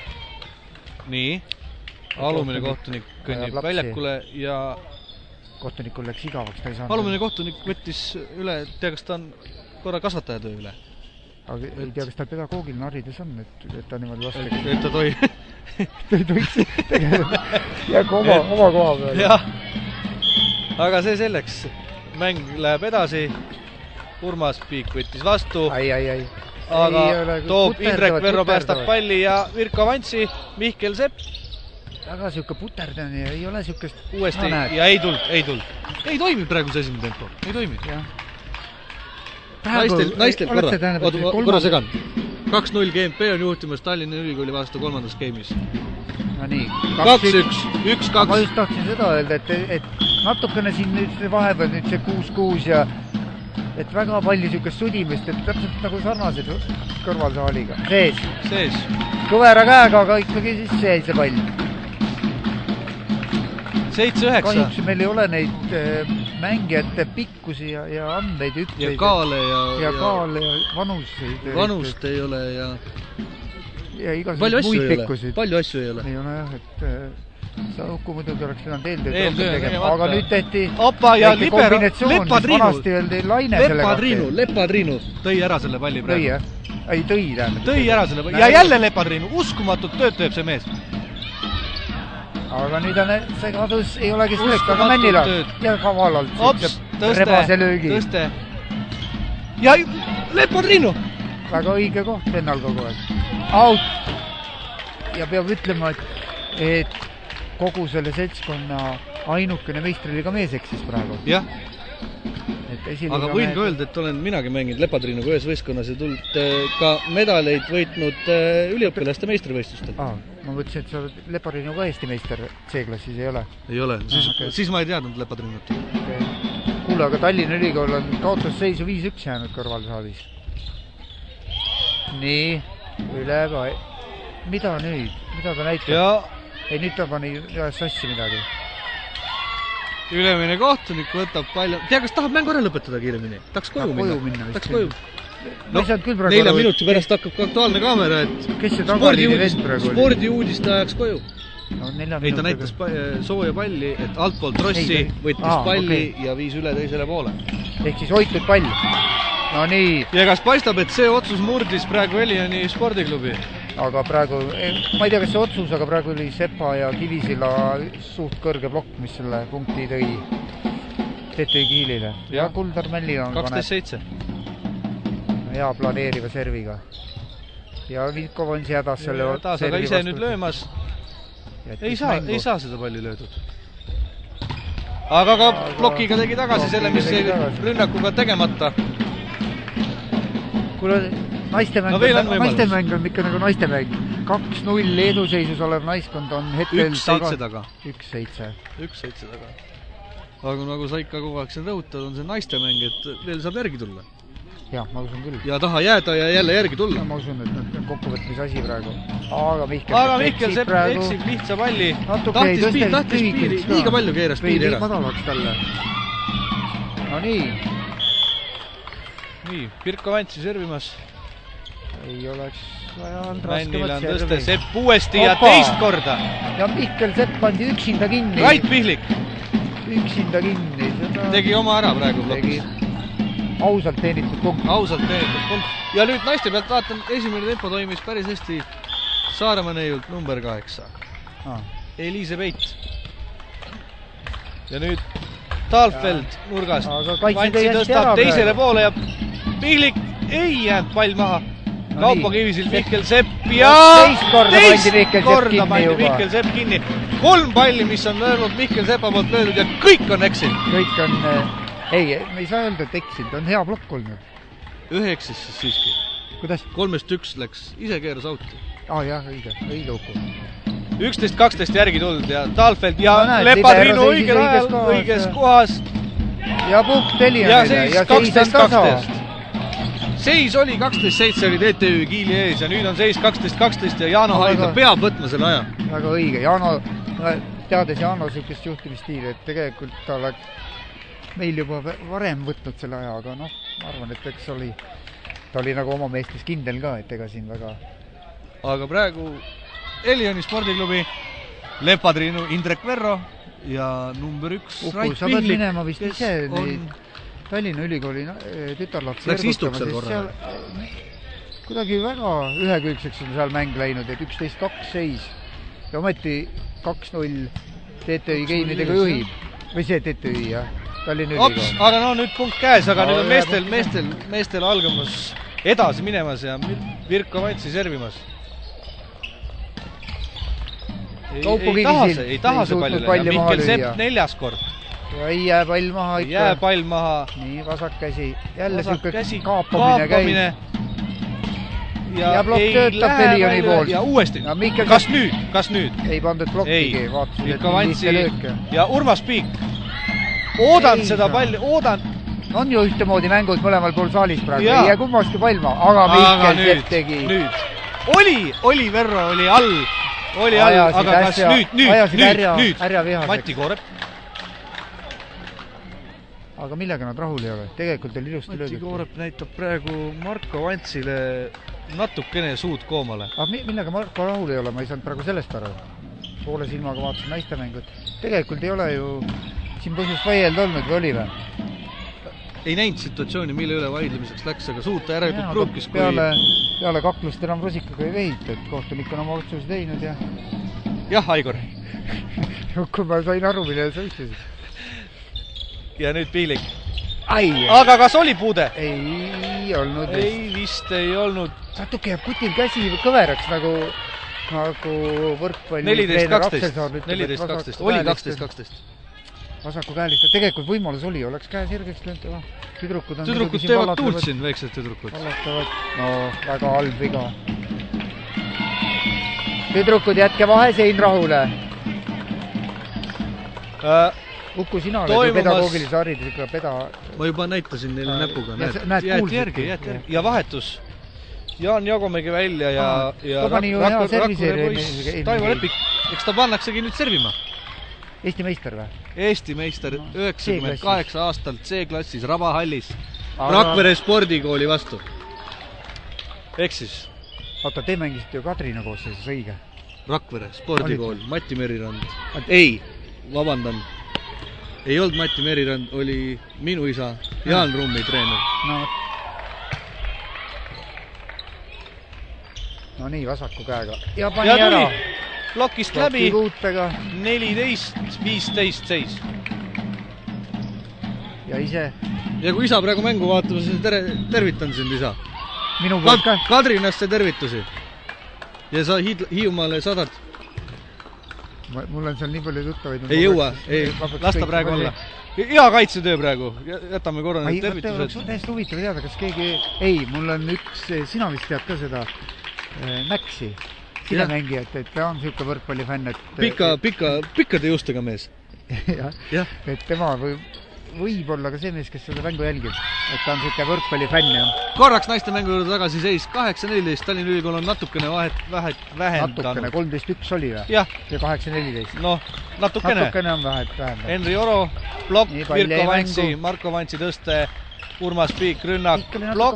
Nii. Alumine kohtunik kõnnib väljakule ja... Kohtunikul läks igavaks, ta ei saanud... Alumine kohtunik võttis üle, tea, kas ta on korra kasvatajatöö üle. Aga ei tea, kas tal pedagoogiline haridus on, et, et ta niimoodi vastu... Et, et ta toi... ta ei tohiks tegelikult jäägu oma, oma koha peale. Jah. Aga see selleks. Mäng läheb edasi. Urmas Piik võttis vastu. Ai, ai, ai. Aga ei, toob Indrek Verro päästab palli ja Virko Vantsi, Mihkel Sepp. Väga siuke puterdani ja ei ole siukest... Uuesti no, ja ei tuld, ei tuld. Ei toimi praegu see esimene tempo, ei toimi. Naistel, naistel korra, korra segan. kaks null G M P on juhtimas Tallinna Ülikooli vastu kolmandas game'is. No nii. kaks üks, üks kaks. Ma just tahtsin seda öelda, et, et natukene siin nüüd vahepeal nüüd see kuus kuus ja et väga palju siukest sudimist, et täpselt nagu sarnased kõrvalsaaliga. Sees. Sees. Kõvera käega, aga ikkagi siis sees see pall. seitse üheksa. Kahjuks meil ei ole neid mängijate pikkusi ja, ja andeid hüppeid. Ja kaale ja... Ja kaale ja vanuseid. Vanust ei ole ja... Ja igasugused muid pikkusid. Palju asju ei ole. Ei ole jah, et sa Uku muidugi oleks pidanud eeltööd rohkem tegema. Aga nüüd tehti... Opa ja libero... Vanasti veel teil laine selle Lepadriinu, Lepadriinu tõi ära selle palli praegu. Tõi, jah? Ei, tõi tähendab. Tõi ära selle palli. Ja jälle Lepadriinu. Uskumatut tööd teeb see mees. Aga nüüd on see kadus, ei olegi selleks, aga Männila ja kavalalt Ops, tõste, tõste. Ja Lepadriinu! Väga õige koht vennal kogu aeg. Out! Ja peab ütlema, et, et kogu selle seltskonna ainukene meistriliiga mees eksis praegu. Jah. Aga võin ka öelda, et olen minagi mänginud Lepadriinuga ühes võistkonnas ja tulnud ka medaleid võitnud üliõpilaste meistrivõistlustel. Ah, ma mõtlesin, et sa oled Lepadriinuga Eesti meister C-klassis, ei ole? Ei ole, siis, ah, okay. siis ma ei teadnud Lepadriinut. Okay. Kuule, aga Tallinna Ülikool on kaotusseisu viis üks jäänud kõrvalsaalis. Nii, üle ka... Mida nüüd? Mida ta näitab? Ja... Ei, nüüd ta pani sassi midagi. Ülemine kohtunik võtab palju... Tea, kas tahab mängu ära lõpetada kiiremini? Tahaks koju minna. Koju minna. Tahaks koju. No, nelja minuti pärast hakkab ka aktuaalne kaamera, et... Kes see tagaliini vend praegu oli? Spordiuudiste ajaks koju. No, ei, ta näitas sooja palli, et altpoolt Rossi võttis ah, palli okay. Ja viis üle teisele poole. Ehk siis hoitud pall. No nii. Ja kas paistab, et see otsus murdis praegu Elioni spordiklubi? Aga praegu, ma ei tea, kas see otsus, aga praegu oli Sepa ja Kivisilla suht kõrge plokk, mis selle punkti tõi T T Kiilile. Ja Kuldar Mälli on kaksteist seitse. Hea planeeriva serviga. Ja Vilkov on see hädas selle ja, taas, aga ise nüüd löömas. Ei saa, ei saa seda palli löödud. Aga ka plokiga tegi tagasi selle, mis see rünnakuga tegemata. Kuule, naistemäng no on, naistemäng on ikka nagu naistemäng. kaks null eduseisus olev naiskond on hetkel üks seitse taga. üks seitse. üks seitse taga. Aga nagu sa ikka kogu aeg siin rõhutad, on see naistemäng, et veel saab järgi tulla. Jah, ma usun küll. Ja taha jääda ja jälle järgi tulla. Ja, ma usun, et nüüd on kokkuvõtmis asi praegu. Aga Mihkel, Aga Mihkel Sepp praegu... eksib lihtsa palli. Tahtis, piir, tahtis piiri, liiga palju keeras piiri ära. Madalaks talle. No nii. Nii, Pirko Vantsi servimas. Ei oleks vaja on Männil on tõste Sepp uuesti ja Opa. Teist korda. Ja Mihkel Sepp pandi üksinda kinni. Rait Pihlik. Üksinda kinni. Seda... Tegi oma ära praegu plokis. Ausalt teenitud punkt. Ausalt teenitud punkt. Ja nüüd naiste pealt vaatan, esimene tempo toimis päris hästi Saaremaa neiult number kaheksa. Ah. Eliise Peit. Ja nüüd Talfeld nurgast. Vantsi tõstab teisele poole ja Pihlik ei jäänud pall maha. No Kaupo Kivisil Mihkel Sepp ja teist korda pandi korda pandi Mihkel Sepp kinni. Kolm palli, mis on löönud Mihkel Sepa poolt löönud ja kõik on eksil. Kõik on... Ei, me ei saa öelda, et eksinud, on hea plokk olnud. Ühe eksis siis siiski. Kuidas? Kolmest üks läks, ise keeras auti. Aa jah, õige, õige Uku. üksteist kaksteist järgi tulnud ja Talfeld ja no, Lepadriinu õigel ajal, õiges kohas. Ja punkt Elianile ja seis kaksteist kaksteist. Seis oli kaksteist seitse oli T T Ü Kiili ees ja nüüd on seis kaksteist kaksteist ja Jaano Haigla peab võtma selle aja. Väga õige, Jaano, teades Jaano sükest juhtimisstiili, et tegelikult ta oleks meil juba varem võtnud selle aja, aga noh, ma arvan, et eks oli, ta oli nagu oma meestes kindel ka, et ega siin väga... Aga praegu Elioni spordiklubi, Lepadriinu Indrek Verro ja number üks Uku, Rait Pihlik. Sa pead minema vist ise on... neid Tallinna Ülikooli tütarlapsi läks istub seal korra. Kuidagi väga ühekülgseks on seal mäng läinud, et üksteist kaks seis ja ometi kaks null T T Ü geimidega juhib. Või see T T Ü, jah. Ops, aga no nüüd punkt käes, aga no, nüüd on meestel, meestel, meestel algamas edasi minemas ja Virko Vantsi servimas. Ei, ei taha see, ei taha see palju lööda. Mihkel Sepp neljas kord. Ja ei jää pall maha ikka. Jää pall maha. Nii, vasak käsi. Jälle vasak käsi, kaapamine, kaapamine käib. Ja, ja plokk töötab Elioni poolt. Ja uuesti. Ja kas nüüd, kas nüüd? Ei pandud plokkigi, vaatasin, et liiste lööke. Ja Urmas Piik. Oodan ei seda palli, oodan. On ju ühtemoodi mängud mõlemal pool saalis praegu, ei jää kummaski pall maha, aga Mihkel Sepp tegi. Nüüd. Oli, oli Verro oli all, oli all, Ajasid aga kas äsja- nüüd, nüüd, ajasid nüüd, härja- nüüd härja vihaseks. Mati Koorep. aga millega nad rahul ei ole? Tegelikult oli ilusti Mati löödud. Koorep näitab praegu Marko Vantsile natukene suud koomale. aga mi- millega Marko rahul ei ole, ma ei saanud praegu sellest aru. Poole silmaga vaatasin naistemängut. Tegelikult ei ole ju siin põhjust vaielda olnud või oli või? Ei näinud situatsiooni, mille üle vaidlemiseks läks, aga suuta järelikult pruukis, kui... Peale, peale kaklust enam rusikaga ei vehita, et kohtunik on oma otsuse teinud ja... Jah, Aigor. kui ma sain aru, millele sa ütlesid. Ja nüüd Piilik. Ai! Aga kas oli puude? Ei olnud. Ei, vist ei olnud. Natuke jääb kutil käsi kõveraks nagu, nagu võrkpalli... neliteist kaksteist. neliteist kaksteist. Oli kaksteist kaksteist. Vasaku käelista. Tegelikult võimalus oli, oleks käe sirgeks löönud. Tüdrukud on... Tüdrukud teevad tuult siin, väiksed tüdrukud. Vallatavad. No, väga halb viga. Tüdrukud, jätke vahesein rahule. Äh, Uku, sina oled toimumas... ju pedagoogilise haridusega peda... Ma juba näitasin neile äh, näpuga. Näed, näed jäeti järgi, jäeti järgi. Ja vahetus. Jaan Jagomägi välja ja... Aa, ja ta pani ju hea serviseeri. Taivo Lepik. Eks ta pannaksegi nüüd servima. Eesti meister või? Eesti meister no, üheksakümmend kaheksa aastalt C-klassis Rabahallis Aga... Rakvere spordikooli vastu. Ehk siis oota, te mängisite ju Kadrina koosseisus, õige? Rakvere spordikool, Mati Merirand. Ei, vabandan. Ei olnud Mati Merirand, oli minu isa Jaan Rummi treener. No, no nii, vasaku käega. Ja pani ja ära. Plokist läbi kuutega. neliteist viisteist seis. Ja ise? Ja kui isa praegu mängu vaatama, siis tere, tervitan sind isa. Minu poolt ka? Kadrinasse tervitusi. Ja sa Hiid, Hiiumaale sadad. Mul on seal nii palju tuttavaid. Ei jõua, ei, lasta praegu olla. Hea kaitsetöö praegu, jätame korra need tervitused. Täiesti huvitav teada, kas keegi... Ei, mul on üks, sina vist tead ka seda Mäksi. Sina mängijat, et ta on siuke võrkpallifänn, et... Pika, pika, pikkade juustega mees. jah, et tema või, võib olla ka see mees, kes seda mängu jälgib. Et ta on siuke võrkpallifänn, jah. Korraks naiste mängu juurde tagasi seis kaheksa neliteist, Tallinna Ülikool on natukene vahet, vähet vähendanud. Natukene, kolmteist üks oli või? Jah. Ja kaheksa neliteist. Noh, natukene. Natukene on vähet vähendanud. Henri Oro, plokk, Virko Vantsi, Marko Vantsi tõste, Urmas Piik, rünnak,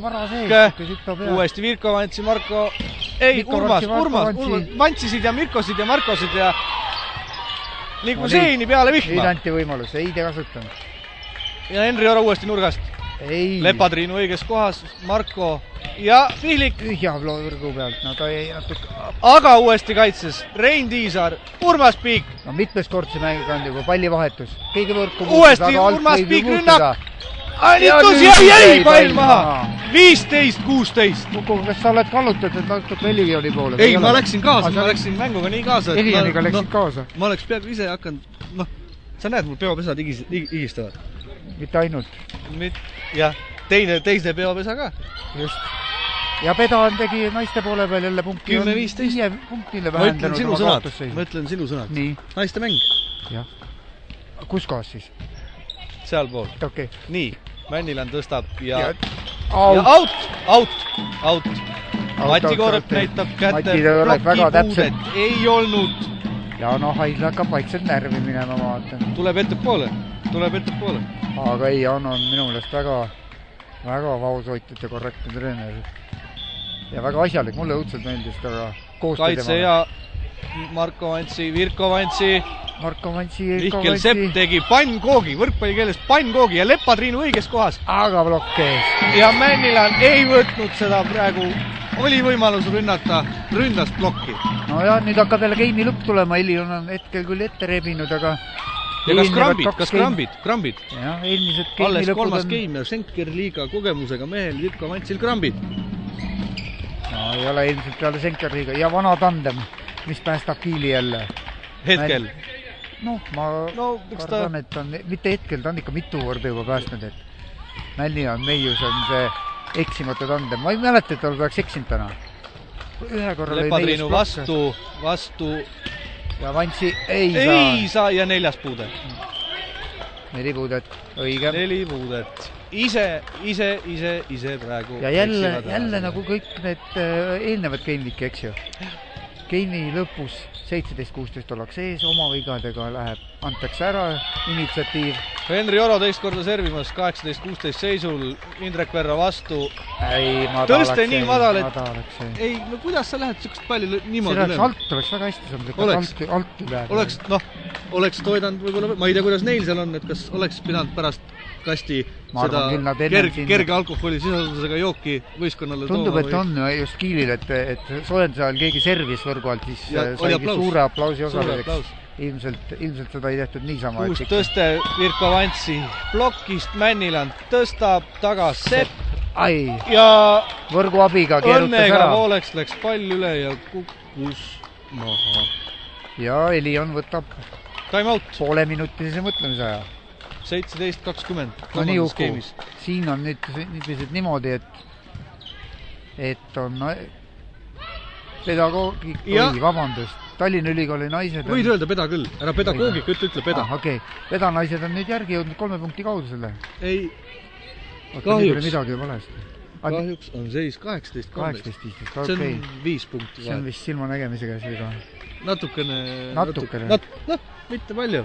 plokk, uuesti Virko Vantsi, Marko... Ei, Mirko Urmas, Vantsi, Urmas, Urmas, Vantsisid ja Mirkosid ja Markosid ja nagu no, seini peale vihma. Ei anti võimalus, ei te kasutanud. Ja Henri Oro uuesti nurgast. Ei. Lepatriinu õiges kohas, Marko ja Pihlik. Tühja võrgu pealt, no ta ei natuke... Aga uuesti kaitses Rein Tiisar, Urmas Piik. No mitmes kord see mängu kandi juba, pallivahetus. Keegi võrku uuesti muutus, Urmas Piik rünnak. Alitus ja jäi pall maha. viisteist kuusteist. Uku, kas sa oled kallutatud natuke Elioni poole? Ei, ma läksin kaasa, ma läksin mänguga nii kaasa. Elioniga läksid kaasa? Ma oleks peaaegu ise hakanud, noh, sa näed, mul peopesad higistavad. Mitte ainult? Jah, teine, teisne peopesa ka. Just. Ja Pedan tegi naiste poole peal jälle punkti. kümme viisteist. viie punktile vähendanud. Ma ütlen sinu sõnad. Ma ütlen sinu sõnad. Nii. Naiste mäng. Jah. Kus kohas siis? Sealpool. Okei. Nii, Männiland tõstab ja... Ja out, out, out. Mati Koorep näitab kätte. Plokipuudet ei olnud. Ja noh, Haisla hakkab vaikselt närvi minema, ma vaatan. Tuleb ette poole. Tuleb ette poole. Aga ei, Jan on minu meelest väga, väga vaoshoitud ja korrektne treener. Ja väga asjalik, mulle õudselt meeldis ta koostöö Kaitse ja Marko Vantsi, Virko Vantsi. Marko Vantsi, Mihkel Sepp tegi pannkoogi, võrkpalli keeles pannkoogi ja Lepatriinu õiges kohas. Aga blokke ees. Ja Männiland ei võtnud seda praegu. Oli võimalus rünnata, ründas plokki. No ja nüüd hakkab jälle geimi lõpp tulema, Eli on hetkel küll ette rebinud, aga... Ja kas krambid, kas krambid, krambid? Ja, eelmised geimi alles lõpud kolmas on... geim ja Schenker liiga kogemusega mehel Virko Vantsil krambid. No ei ole ilmselt peale Schenker liiga ja vana tandem, mis päästab Kiili jälle. Hetkel? Noh, ma no, kardan, ta... et on, mitte hetkel, ta on ikka mitu korda juba päästnud, et Mälli on Meius on see eksimatu tandem. Ma ei mäleta, et ta oleks eksinud täna. Ühe korra Lepatriinu vastu, vastu. Ja Vantsi ei saa. Ei saa ja neljas puude. Neli puudet, õige. Neli puudet. Ise, ise, ise, ise praegu. Ja jälle, jälle nagu kõik need eelnevad geimlike, eks ju. Game'i lõpus seitseteist kuusteist ollakse ees, oma vigadega läheb, antakse ära initsiatiiv. Henri Oro teist korda servimas, kaheksateist kuusteist seisul, Indrek Verra vastu. ei, tõste nii madal, et madalaks, ei. ei, no kuidas sa lähed sükest palli niimoodi üle? Alt oleks väga hästi saanud, oleks, alt, alt üle. Oleks, noh, oleks toidanud võib-olla, ma ei tea, kuidas neil seal on, et kas oleks pidanud pärast kasti ma seda arvan, kerge, kerge alkoholi sisaldusega jooki võistkonnale tundub, tooma. et on just Kiilil, et, et soojenduse ajal keegi servis võrgu alt, siis ja, saigi aplaus. suure aplausi osaliseks. Ilmselt, ilmselt seda ei tehtud niisama. Kuus tõste Virko Vantsi plokist, Männiland tõstab taga Sepp. Ai, ja võrgu abiga keerutas õnnega ära. Vooleks läks pall üle ja kukkus maha. Ja Elion võtab time out. Poole minutilise mõtlemise aja. seitseteist kakskümmend. No nii Uku, siin on nüüd nüüd niimoodi, et et on pedagoogik, või vabandust, Tallinna Ülikooli naised võid on... öelda peda küll, ära pedagoogik, ütle, ütle peda. Ah, okei, okay. Peda naised on nüüd järgi jõudnud kolme punkti kaudusele. Ei, kahjuks. Midagi valesti. Kahjuks on seis kaheksateist kaheksateist viisteist, okei. See on viis punkti. See on vist silma nägemise käes viga. Natukene... Natukene. Nat... Noh, mitte palju.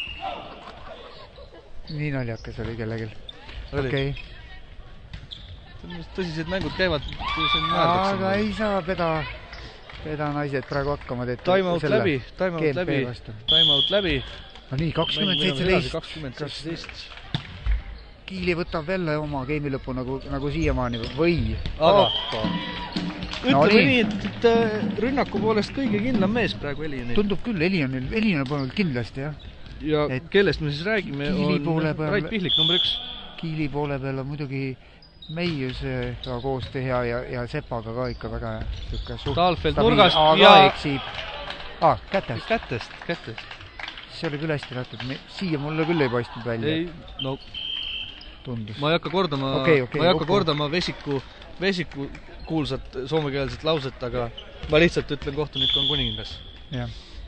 Nii naljakas oli kellegil. Okei. Tõsised mängud käivad, aga ei saa peda, peda naised praegu hakkama teed. Time out läbi, time out läbi, time out läbi. No nii, kakskümmend seitseteist. kakskümmend seitseteist. Kiili võtab veel oma game'i lõpu nagu, nagu siiamaani või? Aga ütleme nii, et rünnaku poolest kõige kindlam mees praegu Elionil. Tundub küll, Elionil, Elionil polnud kindlasti, jah. Ja et kellest me siis räägime, on Rait Pihlik number üks. Kiili poole peal on muidugi Meiusega koos teha ja, ja Sepaga ka ikka väga suht Talfeld nurgast ja eksib. Ah, kätest. Kätest, kätest. See oli küll hästi nähtud. Siia mulle küll ei paistnud välja. Ei, no tundus. Ma ei hakka kordama, okay, okay, ma ei hakka okay. kordama Vesiku, Vesiku kuulsat soomekeelset lauset, aga ma lihtsalt ütlen, kohtunik on kuningas. Jah.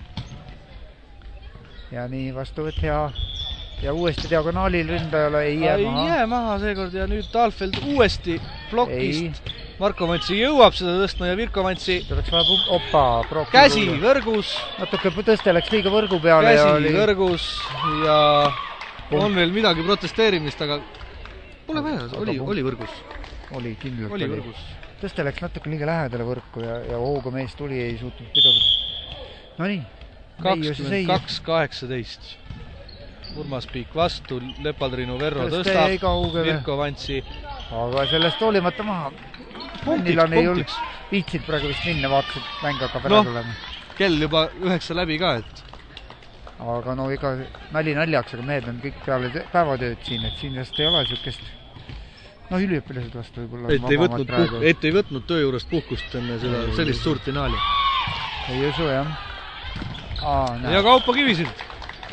Ja nii vastuvõtt hea. Ja uuesti diagonaalil ründajale ei jää maha. Ei jää maha seekord ja nüüd Talfeld uuesti plokist. Ei. Marko Vantsi jõuab seda tõstma ja Virko Vantsi opa, käsi tulla. Võrgus. Natuke tõste läks liiga võrgu peale. Käsi ja oli... võrgus ja punkt. On veel midagi protesteerimist, aga pole vaja, oli, oli võrgus. Oli, kindlalt oli. Võrgus. Tõste läks natuke liiga lähedale võrku ja, ja hooga mees tuli ei suutnud pidada. No nii. kakskümmend kaks kaheksateist. Urmas Piik vastu, Lepaldrinu Verro tõstab, Virko Vantsi. Aga sellest hoolimata maha. Punktiks, punktiks. Viitsid praegu vist minna, vaatasid mäng hakkab ära tulema. Kell juba üheksa läbi ka, et... Aga no ega nali naljaks, aga mehed on kõik peale päevatööd siin, et siin just ei ole sükest... No üliõpilased vastu võib-olla... Et ei, võtnud puh... et ei võtnud töö juurest puhkust enne seda, sellist suurt finaali. Ei usu, jah. Aa, ja Kaupo Kivisild.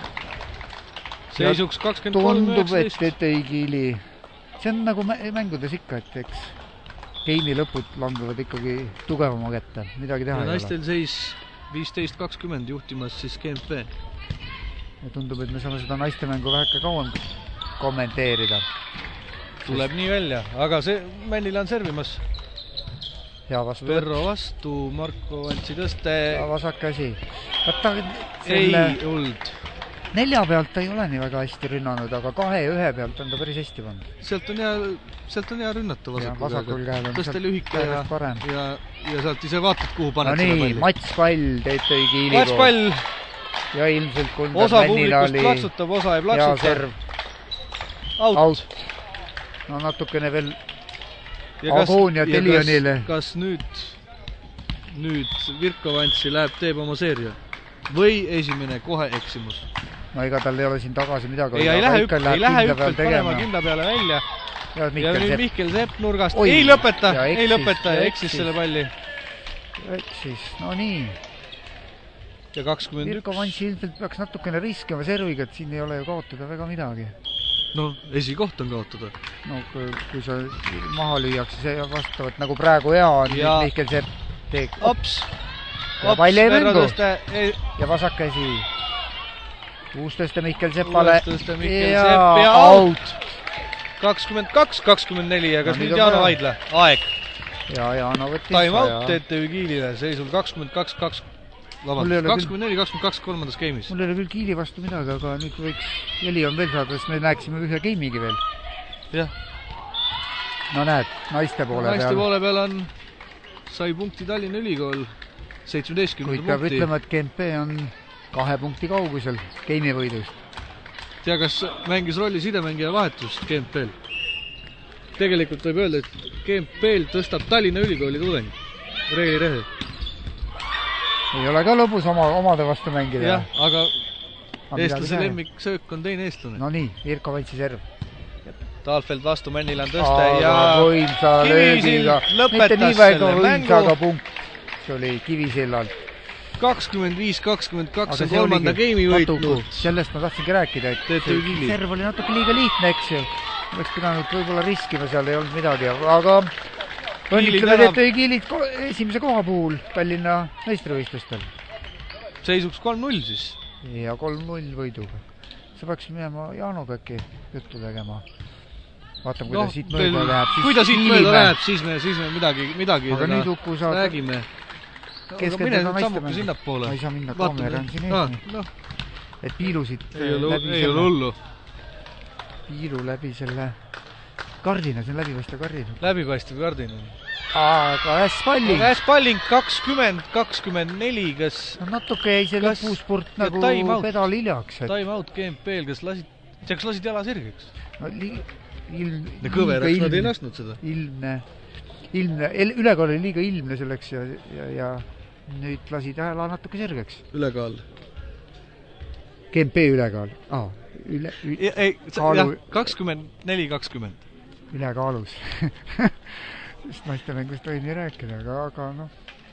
Seisuks kakskümmend kolm üheksateist. Tundub, et ei Kiili. See on nagu mängudes ikka, et eks game'i lõpud langevad ikkagi tugevama kätte. Midagi teha ja ei ole. naistel seis viisteist kakskümmend juhtimas siis G M P. Ja tundub, et me saame seda naiste mängu väheke kauem kommenteerida. Tuleb nii välja, aga see Männile on servimas. Ja vastu. Verro vastu, Marko Vantsi tõste. Ja vasak käsi. Võtta selle... Ei, uld. Nelja pealt ei ole nii väga hästi rünnanud, aga kahe ja ühe pealt on ta päris hästi pannud. Sealt on hea, sealt on hea rünnata vasakul, vasakul käel. Tõste lühike ja, ja, ja sealt ise vaatad, kuhu paned no seda nii, palli. Mats Pall teeb tõi Kiili Mats Pall. Ja ilmselt kundab osa publikust plaksutab, osa ei plaksuta. Out. Out. No natukene veel agooniat Elionile. Kas, kas nüüd, nüüd Virko Vantsi läheb, teeb oma seeria? Või esimene kohe eksimus? No ega tal ei ole siin tagasi midagi. Ei, ei lähe, üpp, ei lähe hüppelt panema kindla peale välja. Ja, ja nüüd Mihkel Sepp nurgast. Oi, ei lõpeta, ja eksis, ei lõpeta ja eksis selle palli. Eksis, no nii. Ja kakskümmend üks. Virko Vantsi ilmselt peaks natukene riskima serviga, et siin ei ole ju kaotada väga midagi. No, esikoht on kaotada. No, kui sa maha lüüaks, see vastavalt nagu praegu hea on, ja... Mihkel Sepp teek. Ops. Ja palli ei mängu. Ei... Ja vasak käsi. Uus tõste Mihkel Seppale. Uus tõste Mihkel ja Sepp ja out. kakskümmend kaks kakskümmend neli ja kas no, nüüd Jaano Vaidla? Aeg. Ja Jaano võttis. Time out T T Ü Kiilile, seisul kakskümmend kaks vabandust, kakskümmend neli kakskümmend kaks kolmandas game'is. Mul ei ole küll Kiili vastu midagi, aga nüüd võiks Heli on veel saada, sest me näeksime ühe game'igi veel. Jah. No näed, naiste poole naiste peal. Naiste poole peal on, sai punkti Tallinna Ülikool seitsmeteistkümnenda punkti. Kuid peab ütlema, et G M P on kahe punkti kaugusel game'i võidust. Tea, kas mängis rolli sidemängija vahetust G M P-l? Tegelikult võib öelda, et G M P-l tõstab Tallinna Ülikooli tudeng. Reili Rehe. Ei ole ka lõbus oma, omade vastu mängida. Jah, aga, aga eestlase lemmik söök on teine eestlane. No nii, Irko Vantsi serv. Taalfeld vastu Männilan tõste ja võimsa löögiga. Mitte nii väga võimsa, aga punkt. See oli Kivisillalt. kakskümmend viis kakskümmend kaks on kolmanda game'i võitnud. Sellest ma tahtsingi rääkida, et serv oli natuke liiga lihtne, eks ju. Oleks pidanud võib-olla riskima, seal ei olnud midagi, aga õnnitleme T T Kiilid esimese koha puhul Tallinna meistrivõistlustel. Seisuks kolm null siis. Ja kolm null võiduga. Sa peaks minema Jaanoga äkki juttu tegema. Vaatame, kui no, ta siit mööda läheb. Kui ta siit mööda läheb, siis me, siis me midagi, midagi aga nüüd Uku saad räägime. Keskendada sammuke sinnapoole. Ma ei saa minna, kaamera on siin ees. No. Et piilusid ei ole, läbi ei ole hullu. Piilu läbi selle kardina, see on läbipaistev kardina. Läbipaistev kardina. Aga äspalling. Aga äspalling kakskümmend kakskümmend neli, kas... No natuke jäi see lõpuspurt nagu pedal hiljaks. Time out G M P-l, kas lasid, kas lasid jala sirgeks? No li, ilm... Kõveraks nad ei lasknud seda. Ilmne, ilmne, ülekaal oli liiga ilmne selleks ja, ja, ja nüüd lasid jala natuke sirgeks. Ülekaal. G M P ülekaal. Aa, üle... üle ei, jah, kakskümmend neli kakskümmend. Ülekaalus. Sest naiste mängust võin nii rääkida, aga, aga noh.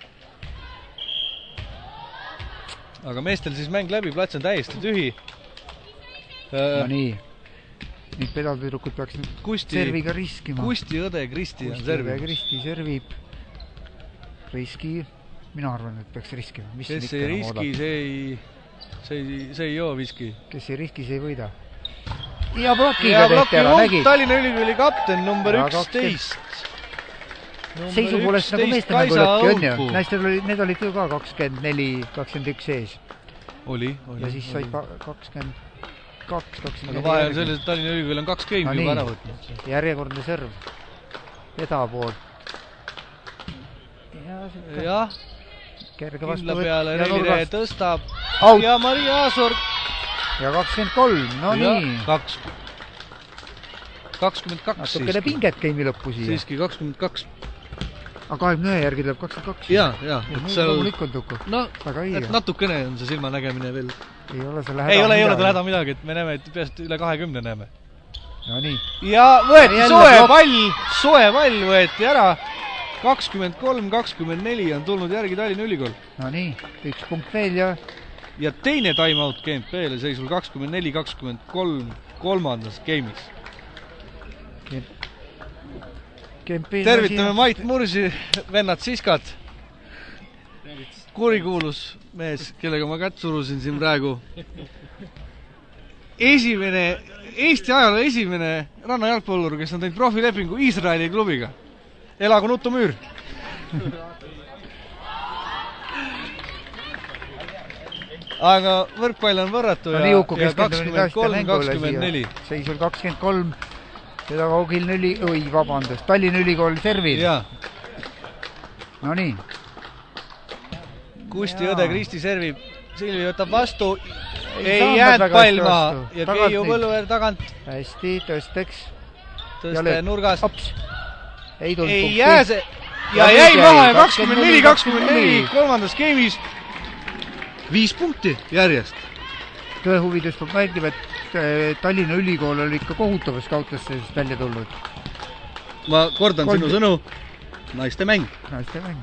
Aga meestel siis mäng läbi, plats on täiesti tühi. No nii. Nüüd pedaltüdrukud peaks nüüd Kusti, serviga riskima. Kusti õde Kristi on servib. Kusti õde Kristi servib. Riski. Mina arvan, et peaks riskima. Mis kes ei riski, see ei, see ei, see ei joo viski. Kes ei riski, see ei võida. Ja blokiga tehti ära, nägid. Tallinna Ülikooli kapten number üksteist. Seisu poolest nagu meeste mängu lõpki on ju. Naistel oli, need olid ju ka kakskümmend neli kakskümmend üks ees. Oli, oli. Ja siis sai kakskümmend kaks kakskümmend neli. aga vahe on selles, et Tallinna Ülikool on kaks game'i juba ära võtnud. Järjekordne serv. Eda poolt. jah. Kerge kindla vastu peale Reili tõstab. Out. Ja Maria Aasor. Ja kakskümmend kolm, no ja, nii. Kaks. kakskümmend kaks siiski. Natukene pinget game'i lõppu siia. Siiski kakskümmend kaks. aga kahekümne ühe järgi tuleb kakskümmend kaks. Jaa, jaa. No, et natukene on see silmanägemine veel. Ei ole seal häda ei ole, ei ole tal häda midagi, et me näeme, et peast üle kahekümne näeme. No nii. Ja võeti soe pall, soe pall võeti ära. kakskümmend kolm kakskümmend neli on tulnud järgi Tallinna Ülikool. No nii, üks punkt veel ja... Ja teine time out G M P-le seisul kakskümmend neli kakskümmend kolm kolmandas game'is. Tervitame Mait Mursi, vennad Siskad. Kurikuulus mees, kellega ma kätt surusin siin praegu. Esimene, Eesti ajaloo esimene rannajalgpallur, kes on teinud profilepingu Iisraeli klubiga. Elagu Nutumüür. aga võrkpall on võrratu no, ja, ja kakskümmend kolm kakskümmend neli. Seisul kakskümmend kolm, seda kaugil neli, oi, vabandust, Tallinna Ülikool servil. No nii. Kusti ja. Õde Kristi servib, Silvi võtab vastu, ei, ei jääd pall maha ja Keiu Põlluveer tagant. Hästi, tõsteks. Tõste nurgast. Ops. Ei, ei jää see ja, ja jäi maha ja kakskümmend neli kakskümmend neli kolmandas game'is. Viis punkti järjest. Tõe huvides peab märgima, et Tallinna Ülikool oli ikka kohutavas kaotlastest välja tulnud. Ma kordan Kolm... sinu sõnu. Naiste mäng. Naiste mäng.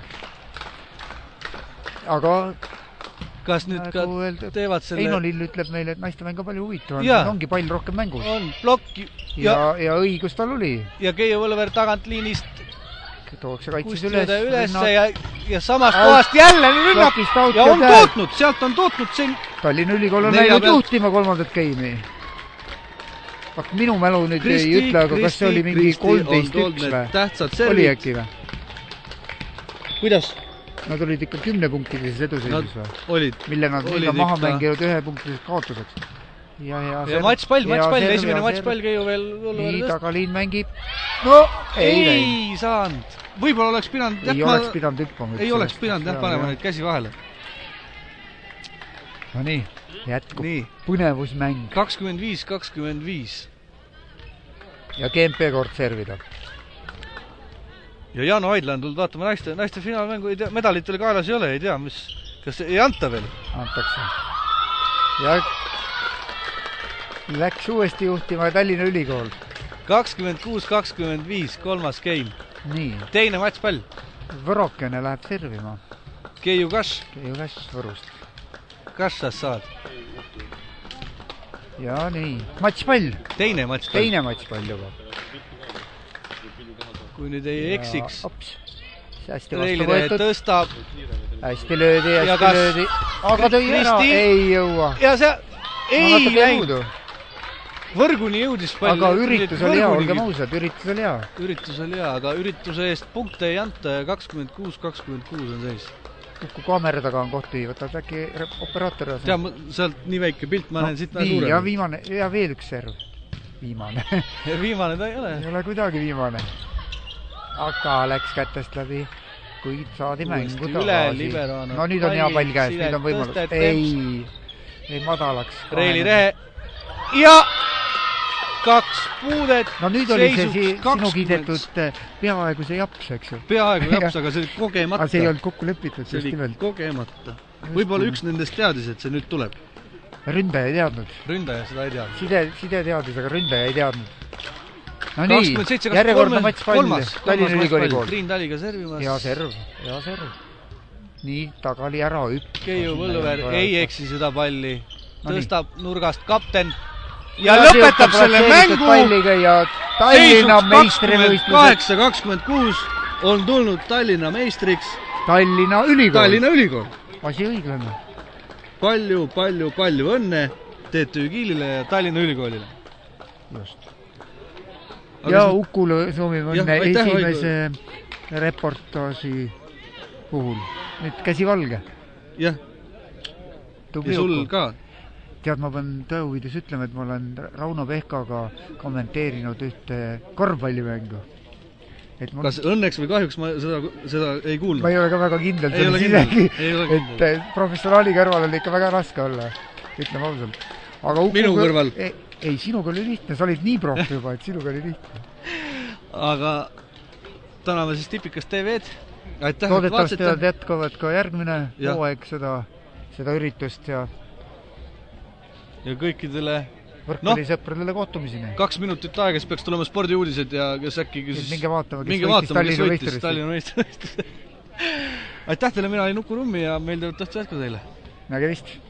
Aga... Kas nüüd ka öelda, teevad selle... Eino Lill ütleb meile, et naiste mäng on palju huvitav. Ongi pall rohkem mängus. On, plokk... Ja, ja, ja õigus tal oli. Ja Keiu Põlluveer tagant liinist tookse kaitses üles, üles ja, ja samast kohast jälle rünnak ja on tootnud, sealt on tootnud see... Tallinna Ülikool on läinud juhtima kolmandat game'i. Vaat minu mälu nüüd Kristi, ei ütle, aga Kristi, kas see oli mingi kolmteist üks või? Tähtsad servid. Oli äkki või? Kuidas? Nad olid ikka kümne punktides eduseisus või? Olid. Mille nad liiga maha mänginud ühe punktides kaotuseks. Ja, ja, ja matšpall, matšpall, esimene matšpall Keiu veel nii, tagaliin mängib. No, ei, ei saanud. Võib-olla oleks pidanud ei jätma... oleks pidanud hüppama. Ei oleks pidanud jah panema neid käsi vahele. No nii, jätkub nii. Põnevusmäng. kakskümmend viis kakskümmend viis. Ja G M P kord servida. Ja Jano Aidla on tulnud vaatama naiste, naiste finaalmängu, ei tea, medalit veel kaelas ei ole, ei tea, mis, kas ei anta veel? Antakse. Ja läks uuesti juhtima Tallinna Ülikool. kakskümmend kuus kakskümmend viis, kolmas game. Nii. Teine matšpall. Võrokene läheb servima. Keiu Kass. Keiu Kass Võrust. Kassas saad. Ja nii. Matšpall. Teine matšpall. Teine matšpall juba. Kui nüüd ei eksiks. Hästi vastu võetud. Tõstab. Hästi löödi, hästi löödi. Aga tõi ära, ei jõua. Ja see ei läinud. Võrguni jõudis palju. Aga üritus oli hea, olge mausad, üritus oli hea. Üritus oli hea, aga ürituse eest punkte ei anta ja kakskümmend kuus kakskümmend kuus on seis. Kuku kaamera taga on kohti, võtad äkki operaator. Tea, sealt nii väike pilt, ma näen siit näe suurem. Ja viimane, ja veel üks serv. Viimane. Viimane ta ei ole. Ei ole kuidagi viimane. Aga läks kätest läbi, kuid saadi mängu tagasi. No nüüd on hea pall käes, nüüd on võimalus. Ei, ei madalaks. Reili Rehe. Ja kaks puudet. No nüüd oli see sinu kiidetud peaaegu see japs, eks ju. Peaaegu japs, aga see oli kogemata. Aga see ei olnud kokku lepitud. See oli kogemata. Võib-olla üks nendest teadis, et see nüüd tuleb. Ründaja ei teadnud. Ründaja seda ei teadnud. Side, side teadis, aga ründaja ei teadnud. No nii, järjekordne matšpall. Tallinna Ülikooli pool. Triin Taliga servimas. Ja serv, ja serv. Nii, tagali ära hüpp. Keiu Põlluväär ei eksi seda palli. Tõstab nurgast kapten. Ja lõpetab selle mängu. Tallinna meistrivõistlused. kaheksa kakskümmend kuus on tulnud Tallinna meistriks. Tallinna Ülikool. Tallinna Ülikool. Asi õiglane. Palju, palju, palju õnne T T Ü Kiilile ja Tallinna Ülikoolile. Just. Ja Ukule soovime õnne esimese reportaaži puhul. Nüüd käsi valge. Jah. Ja sul ka. Tead, ma pean tõuvides ütlema, et ma olen Rauno Pehkaga kommenteerinud ühte korvpallimängu. Kas õnneks või kahjuks ma seda, seda ei kuulnud? Ma ei ole ka väga kindel selles isegi, et professionaali kõrval oli ikka väga raske olla, ütleme ausalt. Minu kõrval? Ei, sinuga oli lihtne, sa olid nii prof juba, et sinuga oli lihtne. Aga täname siis Tipikas T V-d. Loodetavasti tead jätkavad ka järgmine hooaeg seda üritust ja ja kõikidele võrkpallisõpradele kohtumiseni. Kaks minutit aega, siis peaks tulema spordiuudised ja kes äkki minge vaatama, kes võitis Tallinna meistrivõistlused. Aitäh teile, mina olin Uku Rummi ja meeldivat õhtu jätku teile. Nägemist!